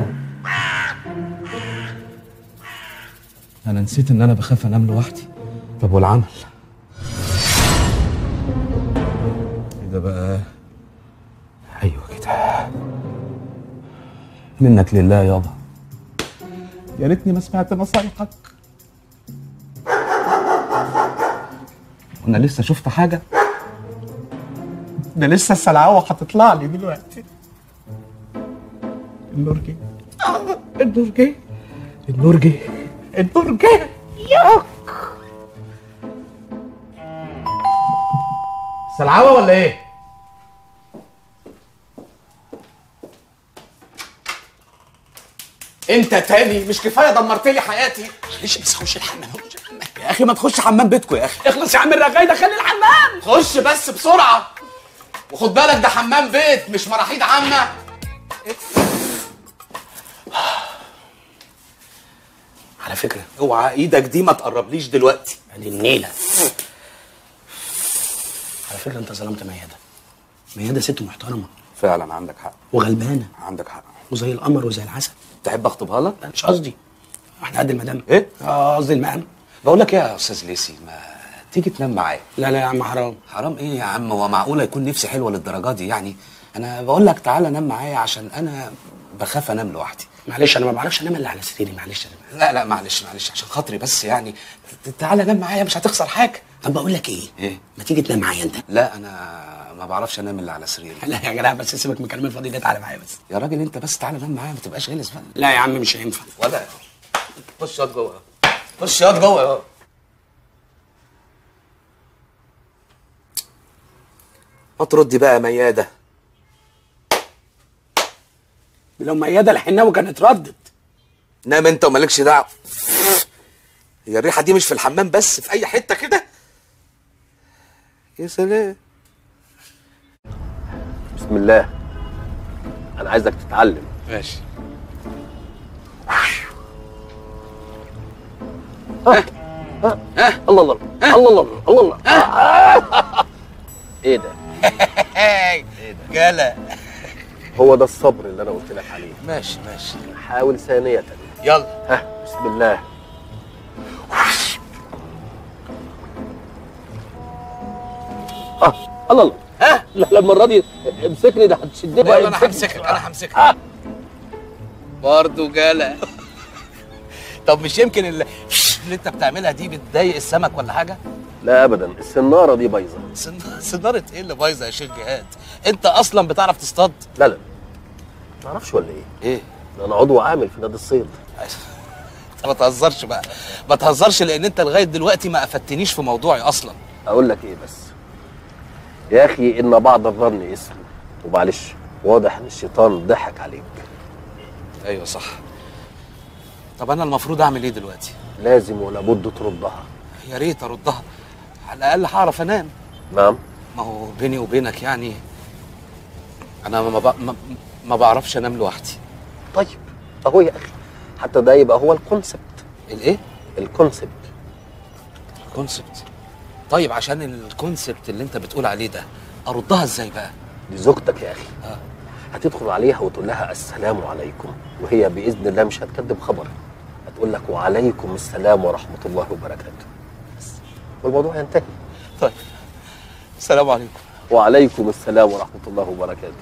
انا نسيت ان انا بخاف انام لوحدي. طب والعمل؟ ايه ده بقى؟ ايوه كده. منك لله يابا، يا ريتني ما سمعت نصايحك. وانا لسه شفت حاجه؟ ده لسه السلعوه هتطلع لي دلوقتي. النور جه، النور جه، النور جه، النور جه. ياك سلعوه ولا ايه؟ انت تاني؟ مش كفايه دمرت لي حياتي؟ معلش بس خش الحمام. يا اخي ما تخش حمام بيتكم يا اخي. اخلص يا عم الرغاي، دخلني الحمام. خش بس بسرعه، وخد بالك ده حمام بيت مش مراحيض عامه. على فكره اوعى ايدك دي ما تقربليش دلوقتي. ادي النيله. على فكره انت ظلمت ميادة. ميادة ست محترمه. فعلا عندك حق. وغلبانه. عندك حق. وزي القمر وزي العسل. تحب اخطبها لك؟ مش قصدي، احنا قد المدام. ايه؟ اه قصدي المقام. بقول لك ايه يا استاذ ليسي، ما تيجي تنام معايا؟ لا لا يا عم حرام. حرام ايه يا عم؟ هو معقوله يكون نفسي حلوه للدرجه دي يعني؟ انا بقول لك تعالى نام معايا عشان انا بخاف انام لوحدي. معلش انا ما بعرفش انام الا على سريري، معلش انا. لا لا معلش معلش عشان خاطري بس يعني، تعالى نام معايا مش هتخسر حاجه. طب بقول لك ايه؟ ايه؟ ما تيجي تنام معايا انت؟ لا انا ما بعرفش انام الا على سريري. لا يا جدع بس سيبك من الكلام الفاضي ده، تعالى معايا بس. يا راجل انت بس تعالى نام معايا، ما تبقاش غلس بقى. لا يا عم مش هينفع. ولا خش ياض جوه، خش ياض جوه يا ما تردي بقى يا ميادة. لو ميادة الحناوي كانت ردت. نام انت ومالكش دعوه. هي الريحه دي مش في الحمام بس، في اي حته كده. يا سلام. بسم الله، انا عايزك تتعلم. ماشي. ها ها ها الله الله الله الله الله الله. ايه ده؟ ايه ده؟ جلا. هو ده الصبر اللي انا قلت لك عليه. ماشي ماشي. حاول ثانية. يلا. ها بسم الله. اه الله الله. ها لا المرة دي امسكني، ده هتشدني. لا انا همسكك انا همسكك. آه. برضه جلا. طب مش يمكن اللي, اللي انت بتعملها دي بتضايق السمك ولا حاجه؟ لا ابدا، السناره دي بايظه. سن- سناره ايه اللي بايظه يا شيخ جهاد؟ انت اصلا بتعرف تصطاد؟ لا لا ما تعرفش ولا ايه؟ ايه؟ ده انا عضو عامل في نادي الصيد. ما تهزرش بقى، ما تهزرش، لان انت لغايه دلوقتي ما افدتنيش في موضوعي اصلا. اقول لك ايه بس يا اخي، ان بعض الظن اسم، ومعلش واضح ان الشيطان ضحك عليك. ايوه صح. طب انا المفروض اعمل ايه دلوقتي؟ لازم ولا بد تردها. يا ريت اردها، على الاقل هعرف انام. نعم. ما هو بيني وبينك يعني انا ما, ب... ما... ما بعرفش انام لوحدي. طيب اهو يا اخي، حتى ده يبقى هو الكونسبت. الايه؟ الكونسبت. الكونسبت. طيب عشان الكونسبت اللي انت بتقول عليه ده اردها ازاي بقى؟ دي زوجتك يا اخي. اه. هتدخل عليها وتقول لها السلام عليكم، وهي باذن الله مش هتكذب خبر، هتقول لك وعليكم السلام ورحمه الله وبركاته، بس والموضوع ينتهي. طيب السلام عليكم. وعليكم السلام ورحمه الله وبركاته.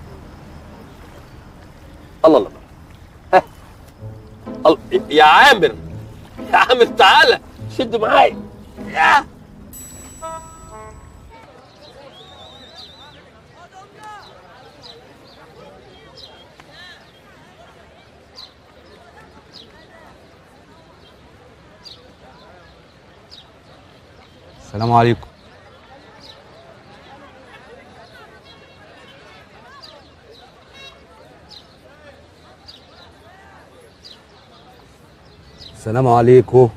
الله الله ها. الله. يا عامر، يا عامر تعالى شد معايا. يا السلام عليكم. السلام عليكم.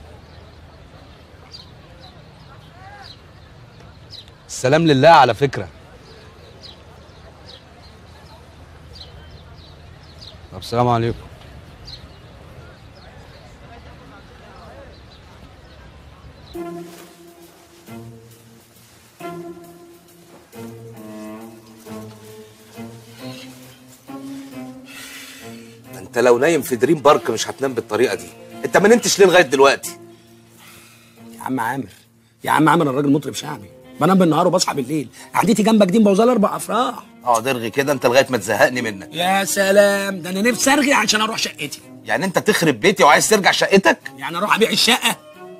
السلام لله على فكرة. طب السلام عليكم. انت لو نايم في دريم بارك مش هتنام بالطريقه دي. انت ما نمتش ليه لغايه دلوقتي؟ يا عم عامر، يا عم عامر، انا راجل مطرب شعبي، بنام بالنهار وبصحى بالليل. قعدتي جنبك دي مبوظه لي اربع افراح. اقعد ارغي كده انت لغايه ما تزهقني منك. يا سلام، ده انا نفسي ارغي عشان اروح شقتي. يعني انت تخرب بيتي وعايز ترجع شقتك؟ يعني اروح ابيع الشقه؟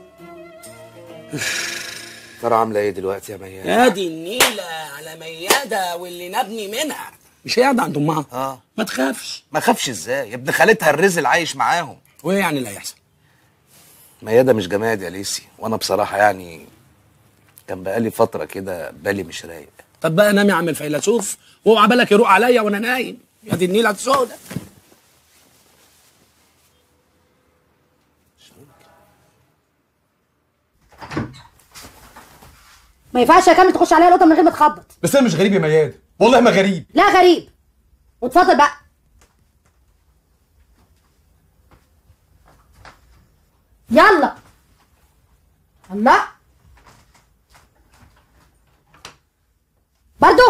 ترى عامله ايه دلوقتي يا ميادة؟ يا دي النيله على مياده واللي نبني منها. مش هي قاعده عند امها؟ اه. ما تخافش. ما خافش ازاي؟ ابن خالتها الرزل عايش معاهم. وايه يعني اللي هيحصل؟ ميادة مش جماد يا ليسي، وانا بصراحه يعني كان بقالي فتره كده بالي مش رايق. طب بقى نام يا عم الفيلسوف، واوعى بالك يروق عليا وانا نايم. يا دي النيله السوداء. ما ينفعش يا كامل تخش عليا الاوضه من غير ما تخبط. بس انا مش غريب يا ميادة، والله ما غريب. لا غريب. واتفضل بقى. يلا. الله. برضو.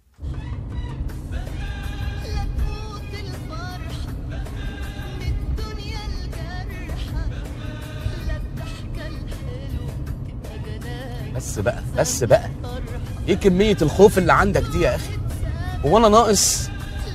بس بقى بس بقى ايه كميه الخوف اللي عندك دي يا اخي؟ هو انا ناقص؟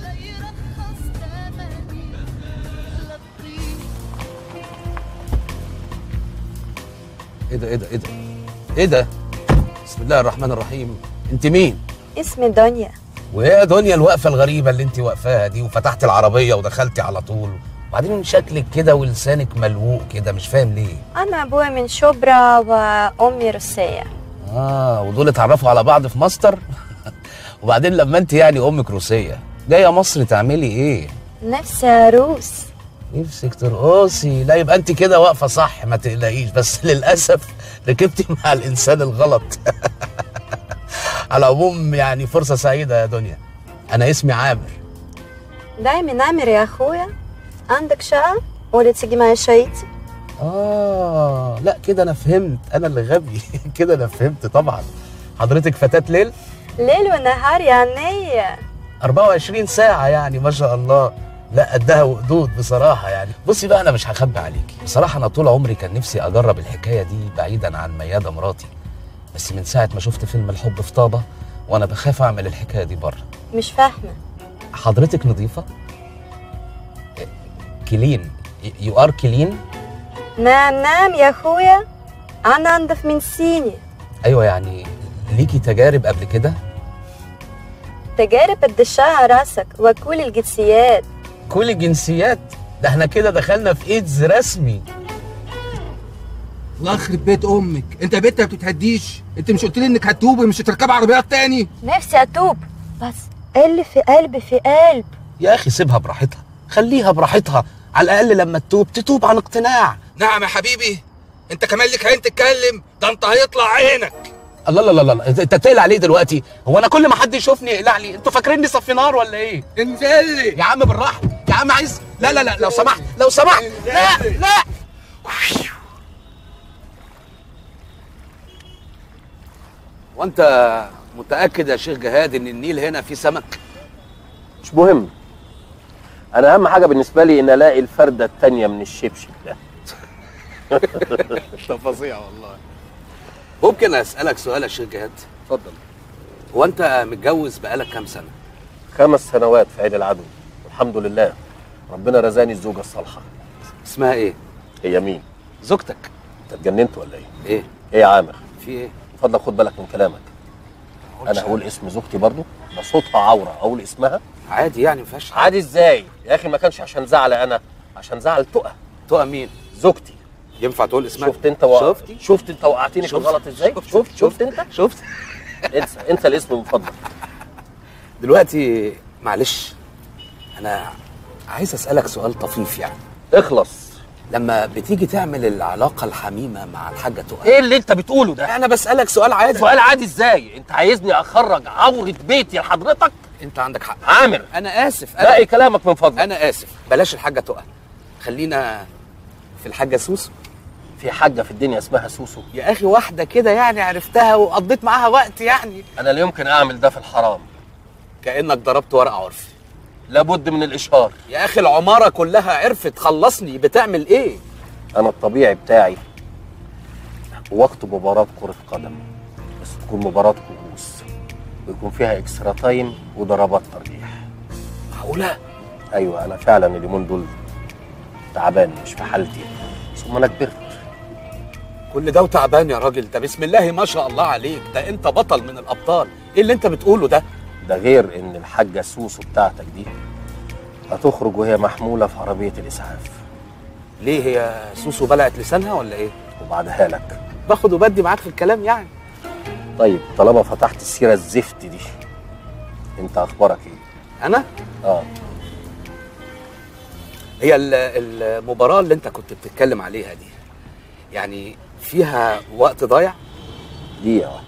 ايه ده ايه ده ايه ده ايه ده؟ بسم الله الرحمن الرحيم. انت مين؟ اسمي دنيا. وايه يا دنيا الوقفه الغريبه اللي انت واقفاها دي وفتحتي العربيه ودخلتي على طول؟ وبعدين شكلك كده ولسانك ملوق كده، مش فاهم ليه. أنا أبوي من شبرا وأمي روسية. اه ودول اتعرفوا على بعض في ماستر؟ وبعدين لما انت يعني امك روسيه جايه مصر تعملي ايه؟ نفسي أروس. نفسك ترقصي؟ لا يبقى انت كده واقفه صح، ما تقلقيش، بس للاسف ركبتي مع الانسان الغلط. على العموم يعني فرصه سعيده يا دنيا. انا اسمي عامر. دايما عامر يا أخويا. عندك شقة ولا تيجي معايا شقتي؟ اه لا كده انا فهمت، انا اللي غبي. كده انا فهمت طبعا. حضرتك فتاة ليل؟ ليل ونهار يا عينيا. أربعة وعشرين ساعة يعني ما شاء الله. لا قدها وقدود بصراحة يعني. بصي بقى أنا مش هخبي عليكي، بصراحة أنا طول عمري كان نفسي أجرب الحكاية دي بعيدا عن ميادة مراتي، بس من ساعة ما شفت فيلم الحب في طابة وأنا بخاف أعمل الحكاية دي بره. مش فاهمة. حضرتك نظيفة؟ كلين، يو ار كلين؟ نعم نعم يا أخويا، أنا أنضف من سيني. ايوه يعني ليكي تجارب قبل كده؟ تجارب بتدشها راسك وكل الجنسيات. كل الجنسيات؟ ده احنا كده دخلنا في ايدز رسمي. الله يخرب بيت امك، انت يا بنت ما بتتهديش، انت مش قلت لي انك هتوبي مش هتركبي عربيات تاني؟ نفسي اتوب بس اللي في قلبي في قلب. يا اخي سيبها براحتها، خليها براحتها، على الاقل لما تتوب تتوب عن اقتناع. نعم يا حبيبي، انت كمان ليك عين تتكلم، ده انت هيطلع عينك. الله الله الله الله، انت بتقلق عليه دلوقتي؟ هو انا كل ما حد يشوفني يقلع لي؟ انتوا فاكريني صفي نار ولا ايه؟ انزل لي يا عم بالراحه، يا عم عايز، لا لا لا لو سمحت لو سمحت، لا لا. وانت متاكد يا شيخ جهاد ان النيل هنا فيه سمك؟ مش مهم، انا اهم حاجه بالنسبه لي ان الاقي الفرده الثانيه من الشبشب ده. انت فظيع والله. ممكن اسالك سؤال يا شيخ جهاد؟ اتفضل. هو انت متجوز بقالك كام سنه؟ خمس سنوات في عيد العدو، والحمد لله ربنا رزاني الزوجه الصالحه. اسمها ايه؟ هي مين؟ زوجتك. انت اتجننت ولا ايه؟ ايه؟ ايه يا عامر؟ في ايه؟ من فضلك خد بالك من كلامك. انا هقول اسم زوجتي برضو؟ ده صوتها عوره، اقول اسمها؟ عادي يعني ما فيهاش. عادي ازاي؟ يا اخي ما كانش عشان زعل انا، عشان زعل تقى. تقى مين؟ زوجتي. ينفع تقول اسمها؟ شفت انت و... شفتي؟ شفت انت وقعتني في الغلط ازاي؟ شفت شفت شفت انت؟ شفت انسى انسى الاسم من فضلك. دلوقتي معلش انا عايز اسالك سؤال طفيف يعني. اخلص. لما بتيجي تعمل العلاقه الحميمه مع الحاجه تقى، ايه اللي انت بتقوله ده؟ انا بسالك سؤال عادي. سؤال عادي ازاي؟ انت عايزني اخرج عوره بيتي لحضرتك؟ انت عندك حق عامر. انا اسف. أنا... لاقي كلامك من فضلك. انا اسف، بلاش الحاجه تقى، خلينا في الحاجه سوسو. في حاجه في الدنيا اسمها سوسو؟ يا اخي واحده كده يعني عرفتها وقضيت معاها وقت يعني. انا لا يمكن اعمل ده في الحرام. كانك ضربت ورقه عرفي. لابد من الاشهار. يا اخي العماره كلها عرفت، خلصني، بتعمل ايه؟ انا الطبيعي بتاعي وقت مباراه كره قدم بس تكون مباراه كؤوس ويكون فيها اكسترا تايم وضربات ترجيح. معقوله؟ ايوه انا فعلا اليومين دول تعبان مش في حالتي، ثم انا كبرت. كل ده وتعبان يا راجل؟ ده بسم الله ما شاء الله عليك، ده انت بطل من الابطال. ايه اللي انت بتقوله ده؟ ده غير ان الحاجه سوسو بتاعتك دي هتخرج وهي محموله في عربيه الاسعاف. ليه، هي سوسو بلعت لسانها ولا ايه؟ وبعدها لك. باخد وبدي معاك في الكلام يعني. طيب طالما فتحت السيره الزفت دي، انت اخبارك ايه؟ انا؟ اه هي المباراه اللي انت كنت بتتكلم عليها دي يعني فيها وقت ضايع؟ دقيقه واحده.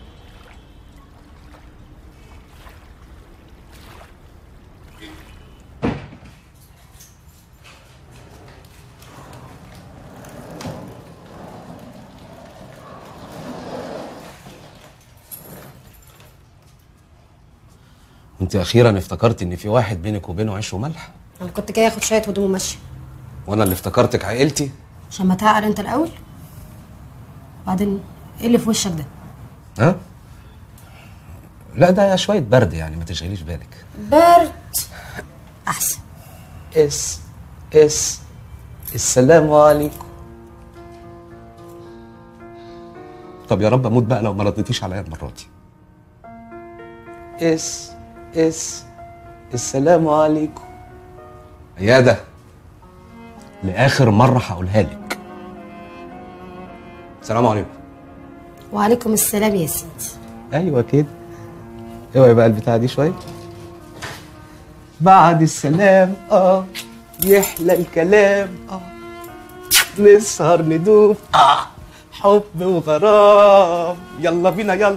انت اخيرا افتكرت ان في واحد بينك وبينه عيش وملح؟ انا كنت جاي اخد شويه هدوم وماشيه. وانا اللي افتكرتك عائلتي؟ عشان ما تعقل انت الاول. بعدين ايه اللي في وشك ده؟ ها؟ لا ده شويه برد يعني، ما تشغليش بالك. برد احسن. اس اس السلام عليكم. طب يا رب اموت بقى لو ما ردتيش عليا المره دي. اس اس السلام عليكم. عيادة لآخر مرة هقولها لك. السلام عليكم. وعليكم السلام يا سيدي. أيوة كده. اوعي بقى البتاعة دي شوية. بعد السلام اه يحلى الكلام اه نسهر ندوب اه حب وغرام يلا بينا يلا.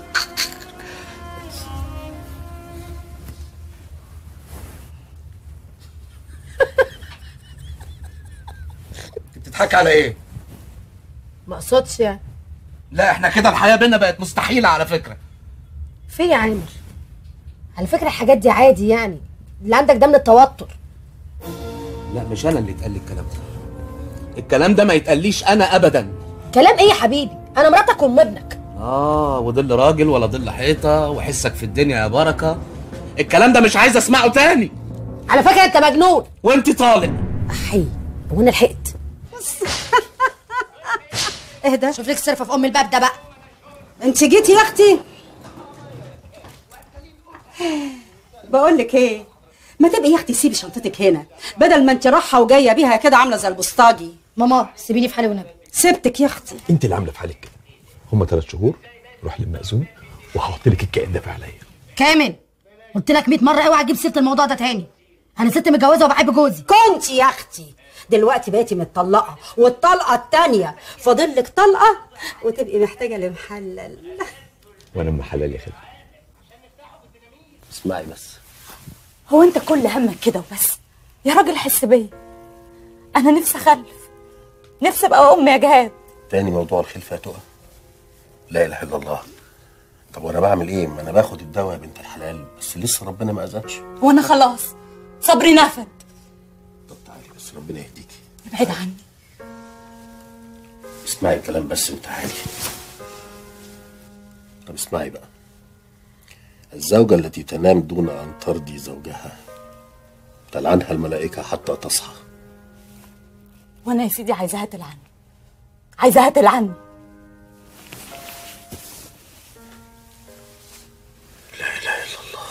بتضحك على ايه؟ ما اقصدش يعني. لا احنا كده الحياه بينا بقت مستحيله على فكره. في يا عامر، على فكره الحاجات دي عادي يعني، اللي عندك ده من التوتر. لا مش انا اللي اتقال لي الكلام ده، الكلام ده ما يتقاليش انا ابدا. كلام ايه يا حبيبي؟ انا مراتك وام ابنك. اه وظل راجل ولا ظل حيطه وحسك في الدنيا يا بركه. الكلام ده مش عايز اسمعه تاني. على فكره انت مجنون. وانت طالق. احي هو انا لحقت؟ اهدى شوف لك صرفه في ام الباب ده بقى. انت جيتي يا اختي؟ بقول لك ايه، ما تبقي يا اختي سيبي شنطتك هنا بدل ما انت رايحه وجايه بيها كده عامله زي البوسطاجي. ماما سيبيني في حالي والنبي. سبتك يا اختي. انت اللي عامله في حالك كده. هما ثلاث شهور روح للمأذون وهحط لك الكائن ده في عينيا. كامل قلت لك مية مره اوعى تجيب سيره الموضوع ده تاني. انا ست متجوزه وبحب جوزي. كنت يا اختي، دلوقتي بقيتي متطلقه، والطلقه التانيه فاضل لك طلقه وتبقي محتاجه لمحلل. وانا ام حلال يا خالد. اسمعي بس، هو انت كل همك كده وبس؟ يا راجل حس بيا، انا نفسي اخلف، نفسي ابقى ام يا جهاد. تاني موضوع الخلفه يا تقى؟ لا اله الا الله. طب وانا بعمل ايه؟ ما انا باخد الدواء يا بنت الحلال، بس لسه ربنا ما اذنش. وانا خلاص صبري نفد. طب تعالي بس ربنا يهديكي. ابعد عني. اسمعي الكلام بس وتعالي. طب اسمعي بقى، الزوجة التي تنام دون أن ترضي زوجها تلعنها الملائكة حتى تصحى. وانا يا سيدي عايزاها تلعني، عايزاها تلعني. لا إله إلا الله.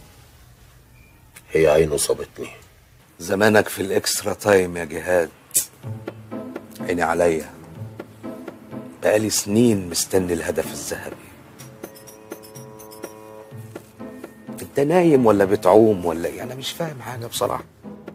هي عين صابتني. زمانك في الإكسترا تايم يا جهاد. عيني عليا، بقالي سنين مستني الهدف الذهبي. انت نايم ولا بتعوم ولا ايه؟ انا مش فاهم حاجه بصراحه.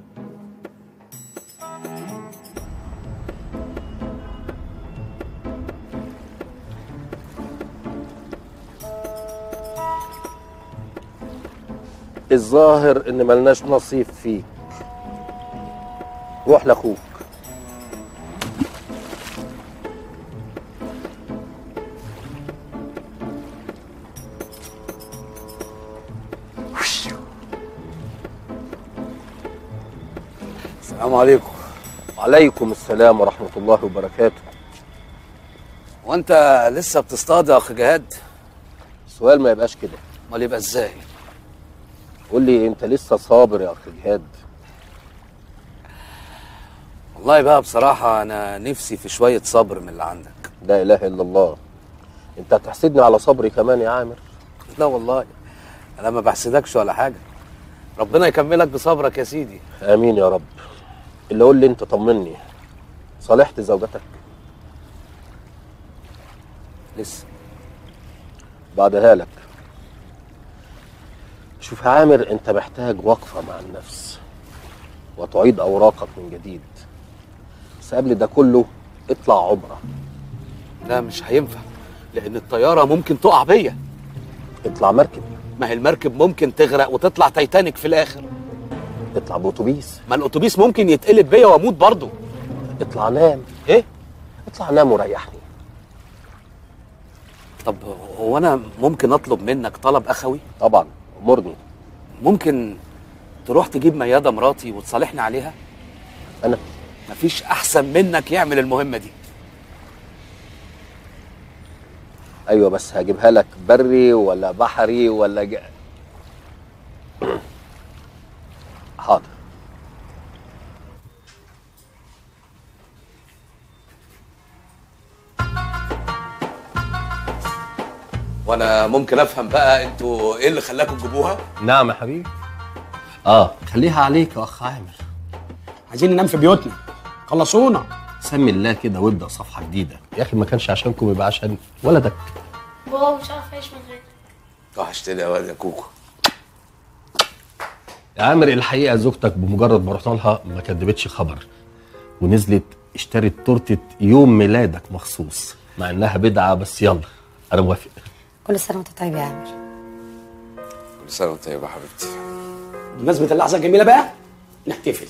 الظاهر ان ملناش نصيب فيك. روح لاخوك. السلام عليكم. وعليكم السلام ورحمة الله وبركاته. وانت لسه بتصطاد يا اخ جهاد؟ السؤال ما يبقاش كده. امال يبقى ازاي؟ قول لي انت لسه صابر يا اخ جهاد؟ والله بقى بصراحة انا نفسي في شوية صبر من اللي عندك. لا اله الا الله. انت هتحسدني على صبري كمان يا عامر؟ لا والله انا ما بحسدكش ولا حاجة. ربنا يكملك بصبرك يا سيدي. امين يا رب. اللي قول لي انت طمني، صالحت زوجتك؟ لسه. بعدها لك. شوف يا عامر، انت محتاج وقفة مع النفس وتعيد اوراقك من جديد. بس قبل ده كله اطلع عمرة. لا مش هينفع، لان الطيارة ممكن تقع بيا. اطلع مركب. ما هي المركب ممكن تغرق وتطلع تايتانيك في الاخر. اطلع بأتوبيس. ما الاتوبيس ممكن يتقلب بيا واموت برضه. اطلع نام. ايه؟ اطلع نام وريحني. طب هو انا ممكن اطلب منك طلب اخوي؟ طبعا، امرني. ممكن تروح تجيب ميادة مراتي وتصالحني عليها؟ انا مفيش احسن منك يعمل المهمة دي. ايوه بس هجيبها لك بري ولا بحري ولا ج... حاضر. وانا ممكن افهم بقى انتوا ايه اللي خلاكم تجيبوها؟ نعم يا حبيبي. اه خليها عليك يا اخ عامر. عايزين ننام في بيوتنا، خلصونا. سمي الله كده وابدا صفحه جديده. يا اخي ما كانش عشانكم يبقى عشان ولدك. بابا مش عارف اعيش من غيرك. وحشتني يا واد يا كوكو. يا عامر الحقيقه زوجتك بمجرد ما رحنا لها ما كدبتش خبر، ونزلت اشترت تورته يوم ميلادك مخصوص، مع انها بدعه بس يلا انا موافق. كل سنه وانت طيب يا عامر. كل سنه وانت طيب يا حبيبتي. بمناسبة اللحظة الجميلة بقى نحتفل.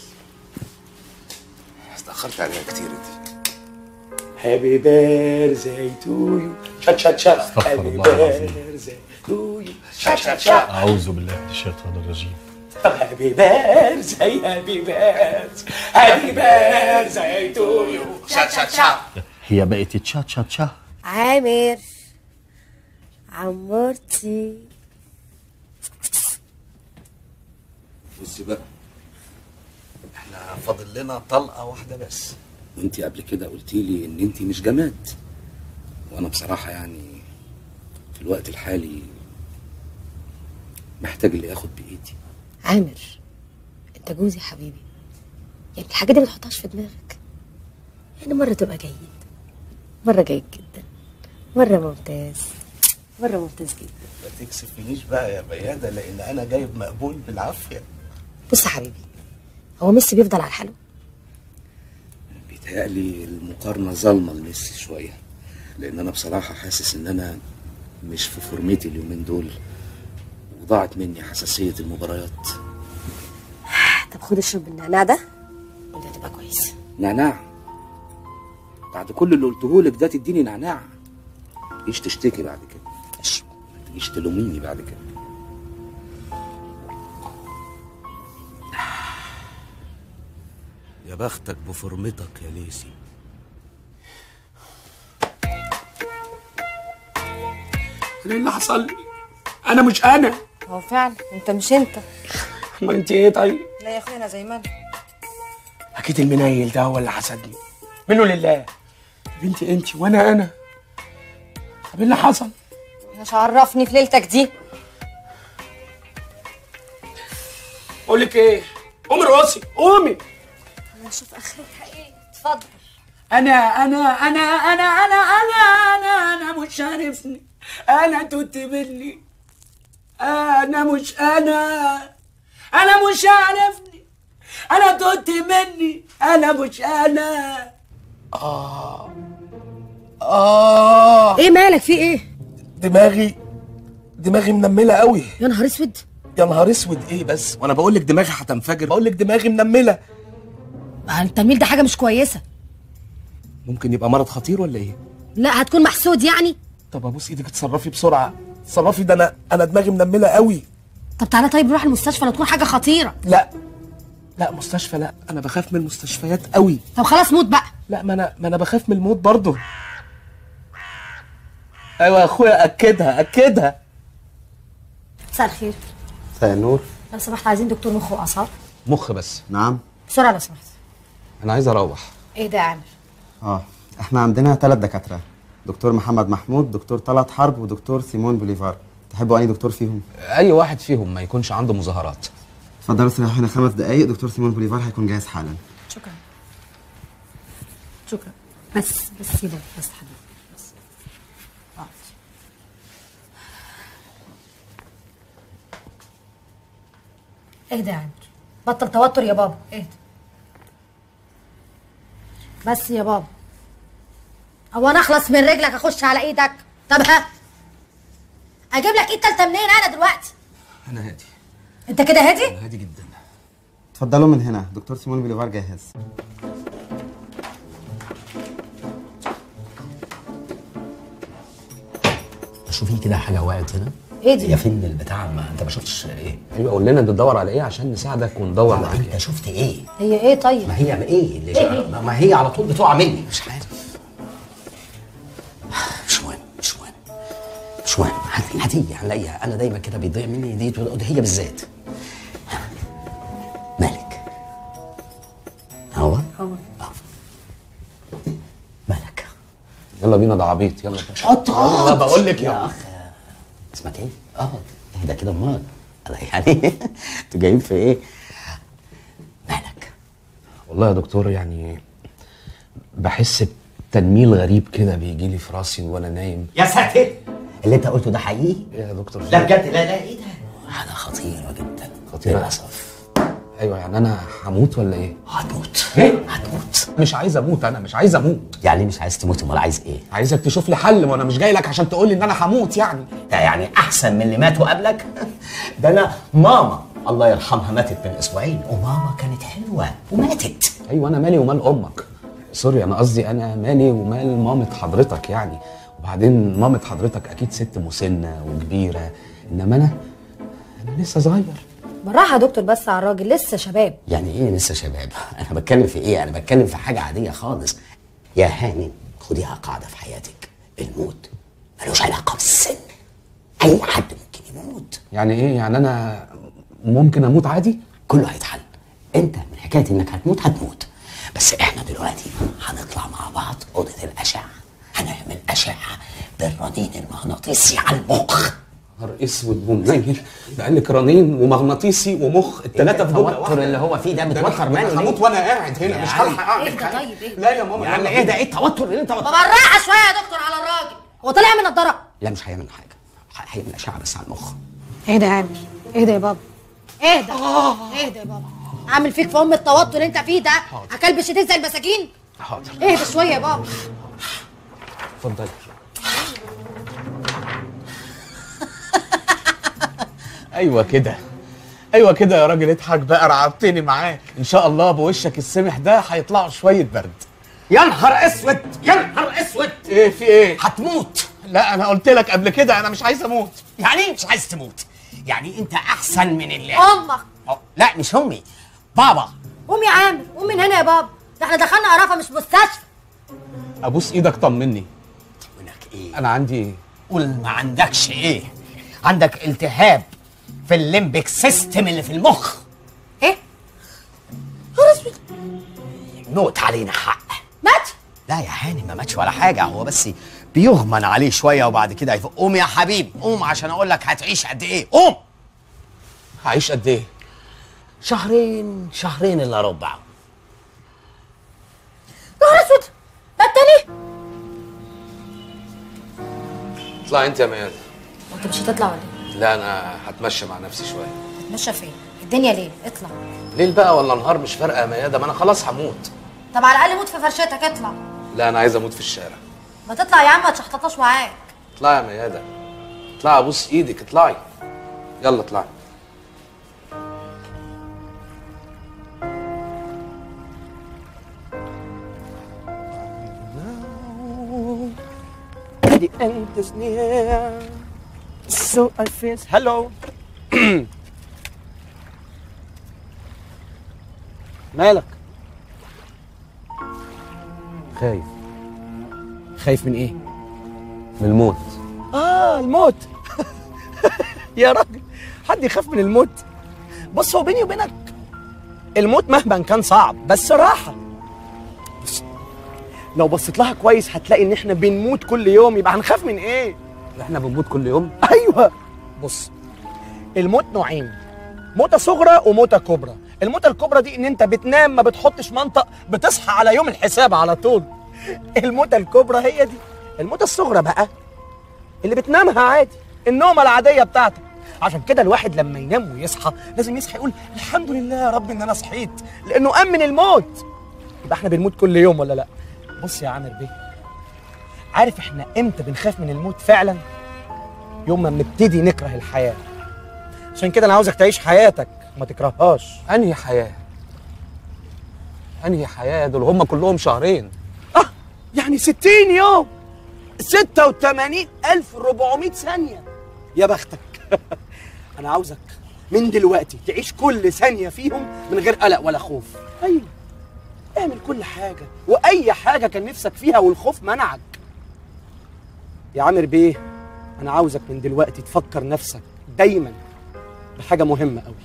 اتأخرت عليها كتير انت. هابي بيرثداي تو يو. شات شات شات. هابي بيرثداي تو يو. شات شات شات. اعوذ بالله من الشيطان الرجيم. هابي بيرثداي هابي بيرثداي هابي بيرثداي تو يو. شات شات شات. هي بقت تشات شات شات. عامر عمورتي. بصي بقى، احنا فاضل لنا طلقه واحده بس، وانت قبل كده قلتي لي ان انت مش جماد، وانا بصراحه يعني في الوقت الحالي محتاج اللي ياخد بايدي. عامر، انت جوزي حبيبي، يعني الحاجات دي ما تحطهاش في دماغك. يعني مرة تبقى جيد، مرة جيد جدا، مرة ممتاز، مرة ممتاز جدا. ما تكسفنيش بقى يا بيادة، لان انا جايب مقبول بالعافية. بص يا حبيبي، هو ميسي بيفضل على حاله؟ بيتهيألي المقارنة ظالمة لميسي شوية، لأن أنا بصراحة حاسس إن أنا مش في فورمتي اليومين دول، وضاعت مني حساسية المباريات. طب خد اشرب النعناع ده وانت هتبقى كويس. نعناع؟ بعد كل اللي قلتهولك ده تديني نعناع؟ متجيش تشتكي بعد كده، ما تجيش تلوميني بعد كده. يا بختك بفورمتك يا ليسي. انا ايه اللي حصل لي؟ انا مش انا. هو فعلا انت مش انت. ما انت ايه طيب؟ لا يا اخويا انا زي ما انا. اكيد المنيل ده هو اللي حسدني منه لله. بنتي انت وانا انا. طب ايه اللي حصل؟ مش عرفني في ليلتك دي. اقول لك ايه؟ قومي راسي قومي. انا اشوف اخرتها ايه. اتفضل. انا انا انا انا انا انا انا انا مش عارفني. انا توت مني. انا مش انا. انا مش عارفني. انا توت مني. انا مش انا. اه اه ايه مالك؟ في ايه؟ دماغي دماغي منمله قوي. يا نهار اسود. يا نهار اسود ايه بس؟ وانا بقول لك دماغي هتنفجر، بقول لك دماغي منمله. التنميل ده حاجه مش كويسه. ممكن يبقى مرض خطير ولا ايه؟ لا هتكون محسود يعني. طب ابوس ايدك اتصرفي بسرعه، اتصرفي، ده انا انا دماغي منمله قوي. طب تعالى طيب نروح المستشفى لا تكون حاجه خطيره. لا لا مستشفى لا، انا بخاف من المستشفيات قوي. طب خلاص موت بقى. لا ما انا ما انا بخاف من الموت برضه. ايوه يا اخويا اكدها اكدها. مساء الخير. مساء النور. لو سمحت عايزين دكتور مخ واعصاب. مخ بس. نعم. بسرعه لو سمحت. انا عايز اروح. ايه ده يا عامر؟ اه احنا عندنا ثلاث دكاتره، دكتور محمد محمود، دكتور طلعت حرب، ودكتور سيمون بوليفار. تحبوا انهي دكتور فيهم؟ اي واحد فيهم ما يكونش عنده مظاهرات. اتفضلوا استريحوا هنا خمس دقايق، دكتور سيمون بوليفار هيكون جاهز حالا. شكرا شكرا. بس بس يا بابا بس حبيبي بس. اقعد. اهدى يا عامر، بطل توتر يا بابا، اهدى بس يا بابا. هو انا اخلص من رجلك اخش على ايدك؟ طب ها اجيب لك ايد تالتة منين انا دلوقتي؟ انا هادي. انت كده هادي؟ انا هادي جدا. اتفضلوا من هنا، دكتور سيمون بوليفار جاهز. شوفي كده حاجه وقعت هنا. ايه دي؟ يا فين البتاع؟ ما انت ما شفتش ايه؟ ايوه قول لنا بتدور على ايه عشان نساعدك وندور معاك. انت شفت ايه؟ هي ايه طيب؟ ما هي ايه اللي إيه؟ ما- ما هي على طول بتقع مني. مش عارف. مش مهم مش مهم مش مهم هت- هتيجي هنلاقيها. انا دايما كده بيضيع مني دي وده هي بالذات. مالك؟ هو هو يلا بينا، ده عبيط. يلا حط يلا بقول لك يا اخ. اسمك ايه؟ اه اهدى كده امال. أنا يعني انتوا جايين في ايه؟ والله يا دكتور يعني بحس بتنميل غريب كده بيجي لي في راسي وانا نايم. يا ساتر، اللي انت قلته ده حقيقي؟ يا دكتور لا بجد، لا لا ايه ده؟ حاجه خطيره جدا. خطيرة للاسف. ايوه يعني انا هموت ولا ايه؟ هتموت. ايه؟ هتموت. مش عايز اموت، انا مش عايز اموت. يعني مش عايز تموت؟ امال عايز ايه؟ عايزك تشوف لي حل، وانا مش جاي لك عشان تقول لي ان انا هموت يعني. ده يعني احسن من اللي ماتوا قبلك؟ ده انا ماما الله يرحمها ماتت من اسبوعين، وماما كانت حلوه وماتت. ايوه انا مالي ومال امك. سوري انا قصدي انا مالي ومال مامة حضرتك يعني. وبعدين مامة حضرتك اكيد ست مسنه وكبيره، انما انا انا لسه صغير. بالراحه يا دكتور بس على الراجل، لسه شباب. يعني ايه لسه شباب؟ انا بتكلم في ايه؟ انا بتكلم في حاجه عاديه خالص. يا هاني خديها قاعده في حياتك، الموت ملوش علاقه بالسن. اي حد ممكن يموت. يعني ايه؟ يعني انا ممكن اموت عادي؟ كله هيتحل. انت من حكايه انك هتموت هتموت، بس احنا دلوقتي هنطلع مع بعض اوضه الاشعه، هنعمل اشعه بالرنين المغناطيسي على المخ. نهار اسود ومنيل، بقى لك رنين ومغناطيسي ومخ الثلاثه في جمله التوتر اللي هو فيه ده متوتر مالي ليه؟ هموت وانا قاعد هنا مش هلحق اعمل اهدى حاجه. طيب اهدى. لا يا ماما يا عم ايه ده؟ ايه التوتر اللي انت بابا بالراحه شويه يا دكتور على الراجل، هو طلع من الضرب. لا مش هيعمل حاجه، هيعمل اشعه بس على المخ. اهدى يا عامر، اهدى يا بابا، اهدى اهدى يا بابا. عامل فيك في ام التوتر اللي انت فيه ده، هكلبش ايديك زي المساكين. حاضر اهدى شويه يا بابا. اتفضلي. ايوه كده، ايوه كده يا راجل، اضحك بقى، رعبتني معاك. ان شاء الله بوشك السمح ده هيطلعوا شويه برد. يا نهار اسود، يا نهار اسود. ايه في ايه؟ هتموت. لا انا قلت لك قبل كده انا مش عايز اموت. يعني ايه مش عايز تموت؟ يعني انت احسن من اللي امك. لا مش امي، بابا. قوم يا عامر، قوم من هنا يا بابا، ده احنا دخلنا قرافه مش مستشفى. ابوس ايدك طمني. طمنك ايه؟ انا عندي ايه؟ قول ما عندكش ايه؟ عندك التهاب في الليمبك سيستم اللي في المخ. ايه؟ نهار اسود. موت علينا حق. مات؟ لا يا هاني ما ماتش ولا حاجه، هو بس بيغمن عليه شويه وبعد كده هيفوق. قوم يا حبيبي قوم عشان اقول لك هتعيش قد ايه. قوم. هعيش قد ايه؟ شهرين، شهرين الا ربع. نهار اسود. ده التاني. اطلعي انت يا ميادة. انت مش هتطلع ولا ايه؟ لا انا هتمشى مع نفسي شويه. تتمشى فين؟ الدنيا ليل، اطلع. ليل بقى ولا نهار مش فارقه يا ميادة، ما انا خلاص هموت. طب على الاقل موت في فرشتك، اطلع. لا انا عايز اموت في الشارع. ما تطلع يا عم، ما تشحططاش معاك. اطلعي يا ميادة، اطلعي ابوس ايدك، اطلعي. يلا اطلعي. The end is near, so I face hello. مالك؟ خايف. خايف من ايه؟ من الموت. اه الموت. يا راجل حد يخاف من الموت؟ بص هو بيني وبينك الموت مهما كان صعب بس راحه. بص لو بصيت لها كويس هتلاقي ان احنا بنموت كل يوم، يبقى هنخاف من ايه؟ احنا بنموت كل يوم؟ ايوه. بص الموت نوعين، موتة صغرى وموتة كبرى. الموتة الكبرى دي ان انت بتنام ما بتحطش منطق، بتصحى على يوم الحساب على طول. الموتة الكبرى هي دي. الموتة الصغرى بقى اللي بتنامها عادي، النومة العادية بتاعتك. عشان كده الواحد لما ينام ويصحى لازم يصحى يقول الحمد لله يا رب ان انا صحيت، لانه امن الموت. يبقى احنا بنموت كل يوم ولا لا؟ بص يا عامر بيه، عارف احنا امتى بنخاف من الموت فعلا؟ يوم ما بنبتدي نكره الحياه. عشان كده انا عاوزك تعيش حياتك ما تكرههاش. انهي حياه؟ انهي حياه؟ دول هم كلهم شهرين. اه يعني ستين يوم، ستة وتمانين ألف وأربعمية ثانية. يا بختك. أنا عاوزك من دلوقتي تعيش كل ثانية فيهم من غير قلق ولا خوف. أيوه اعمل كل حاجة وأي حاجة كان نفسك فيها والخوف منعك. يا عامر بيه أنا عاوزك من دلوقتي تفكر نفسك دايما بحاجة مهمة قوي.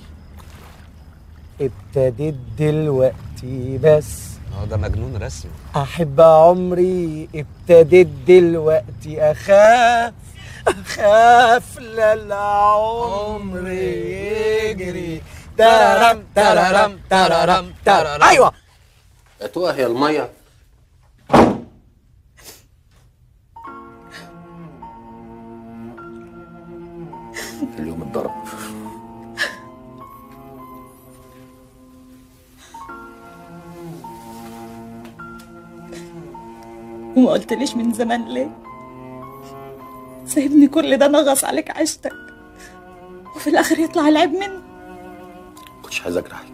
ابتديت دلوقتي بس اه ده مجنون رسمي. أحب عمري، ابتديت دلوقتي أخاف أخاف لا العمر يجري. ترم ترم ترم ترم. أيوه اتوه هي المية. اليوم اتضرب. وما قلتليش من زمان ليه؟ سايبني كل ده نغص عليك عيشتك وفي الاخر يطلع العيب مني. كنتش عايز اجرحك،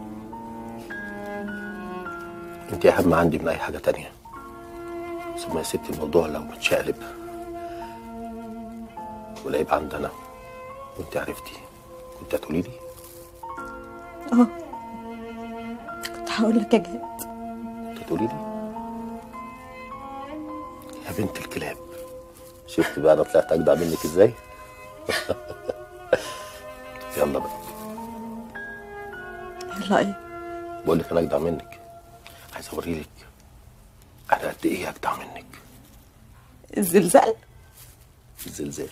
انت اهم عندي من اي حاجه تانية. ثم يا ستي الموضوع لو متشقلب والعيب عندنا وانت عرفتي كنت هتقولي لي؟ اه كنت هقول لك يا جهاد. كنت هتقولي لي يا بنت الكلاب. شفت بقى انا طلعت اجدع منك ازاي؟ يلا بقى. يلا ايه؟ بقول لك انا اجدع منك، عايز اوريلك انا قد ايه اجدع منك. الزلزال؟ في الزلزال.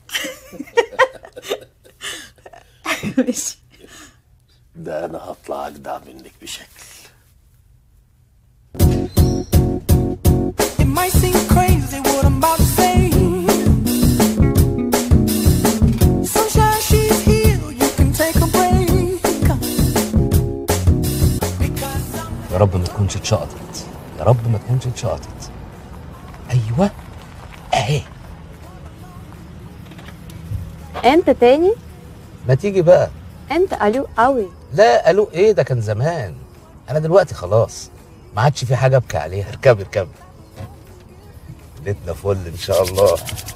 ماشي. ده انا هطلع اجدع منك بشكل. It might seem crazy what I'm about to say. Sunshine, she's here, you can take a break. يا رب ما تكونش اتشقطت، يا رب ما تكونش اتشقطت. ايوه اهي. انت تاني؟ ما تيجي بقى. انت قلوق قوي. لا قالوا ايه، ده كان زمان. انا دلوقتي خلاص ما عادش في حاجه ابكي عليها. اركبي اركبي. ليلتنا فل ان شاء الله.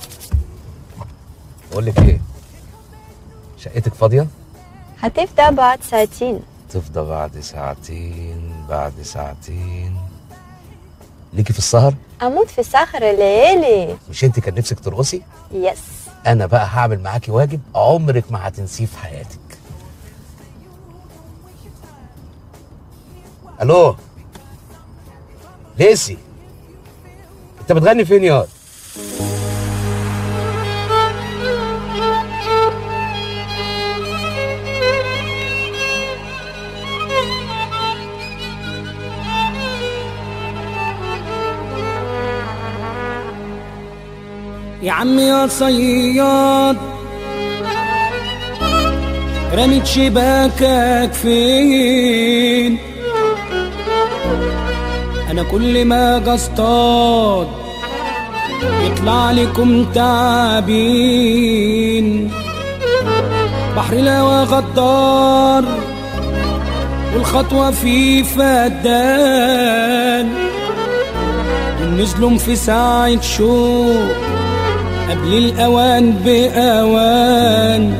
بقول لك ايه، شقتك فاضيه؟ هتفضى بعد ساعتين. تفضى بعد ساعتين. بعد ساعتين ليكي في السهر؟ اموت في سهر الليالي. مش انت كان نفسك ترقصي؟ يس. انا بقى هعمل معاكي واجب عمرك ما هتنسيه في حياتك. الو ليسي، انت بتغني فين يا؟ يا عم يا صياد رميت شباكك فين؟ انا كل ما اجي اصطاد يطلع لكم تعابين. بحر الهوى غدار والخطوة فيه فدان، ونزلهم في ساعة شوق قبل الأوان بأوان.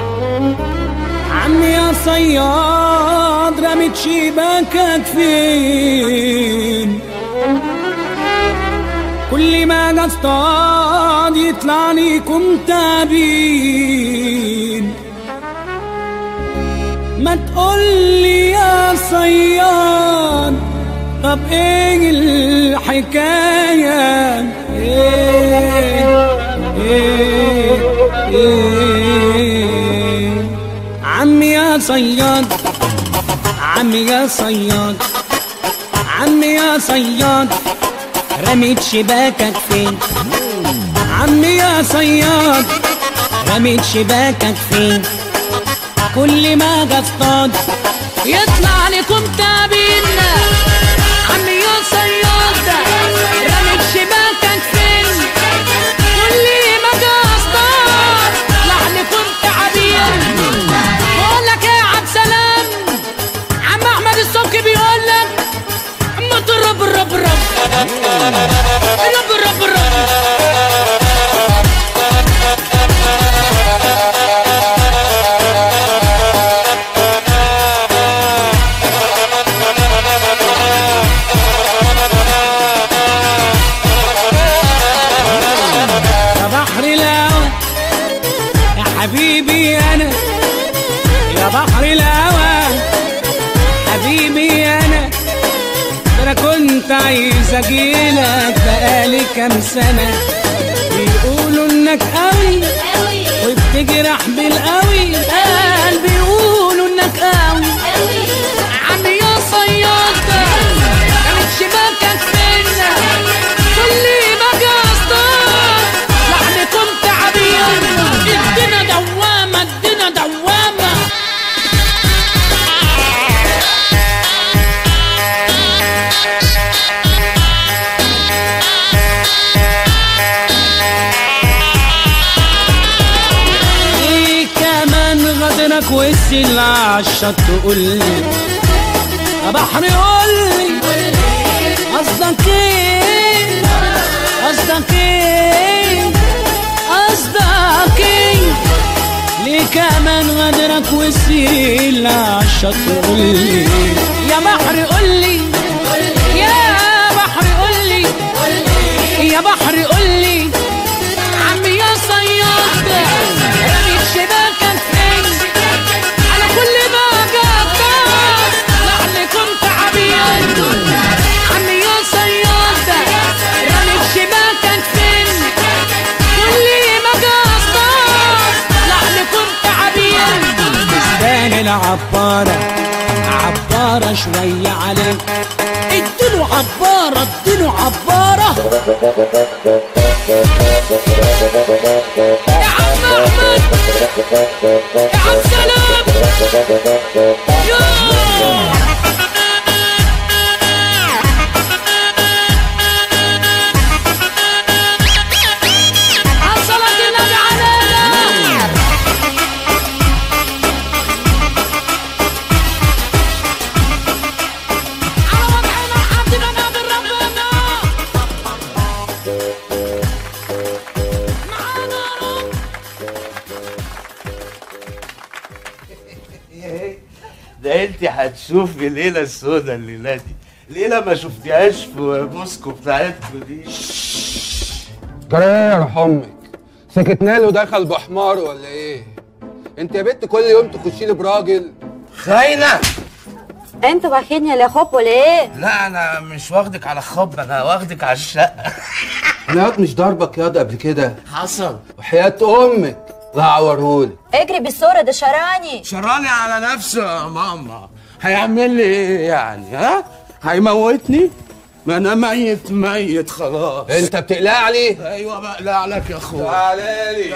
عمي يا صياد رميت شباكك فين؟ كل ما اجي اصطاد يطلع ليكم تعابين. ما تقولي يا صياد طب ايه الحكاية؟ ايه ايه ايه عمي يا صياد، عمي يا صياد، عمي يا صياد رميت شباكك فين؟ عمي يا صياد رميت شباكك فين؟ كل ما اجي اصطاد يطلع لكم تعابين. عمي يا صياد رميت شباكك فين؟ كل ما اجي اصطاد يطلع لكم تعابين. بقول لك ايه يا عبد سلام، عم احمد الصبحي بيقول لك اما ترب الرب الرب الرب الرب الرب. يا بحر الهوى يا حبيبي انا، يا بحر الهوى حبيبي انا، انا كنت عايز اجيلك بقالي كام سنه. بيقولوا انك قوي وبتجرح بالقوي، قال بيقولوا انك قوي. عمي يا صياد رميت شباكك فين؟ كل ما اجي اصطاد لحمكم تعابين. ادينا دوامه ادينا دوامه. غدرك والسل عالشط تقولي يا بحر قولي قصدك ايه؟ قصدك ايه؟ قصدك ايه؟ ليه كمان غدرك والسل عالشط تقولي يا بحر قولي، يا بحر قولي، يا بحر قولي. عمي يا صياد رميت شباكك فين؟ على كل ما اجي اصطاد لعلكم تعابين. عمي يا صياد رميت شباكك فين؟ كل عبارة عبارة شوية عليك، اديله عبارة اديله عبارة. يا عم احمد يا عم سلام يوه ده انت هتشوفي ليله السودا الليله دي، ليله ما شفتيهاش في موسكو بتاعتكم دي. جرى يا امك، سكتنا له دخل بحمار ولا ايه؟ انت يا بنت كل يوم تخشي لي براجل خاينه. انت واخدني على خب ولا ايه؟ لا انا مش واخدك على خب، انا واخدك على الشقه. انا ياض مش ضربك ياض قبل كده؟ حصل. وحياة امك لا اعورهولك. اجري بالصورة ده شراني. شراني على نفسه يا ماما، هيعمل لي ايه يعني؟ ها؟ هيموتني؟ ما انا ميت ميت خلاص. انت بتقلق عليه؟ ايوه بقلق عليك يا اخويا. تعالى لي.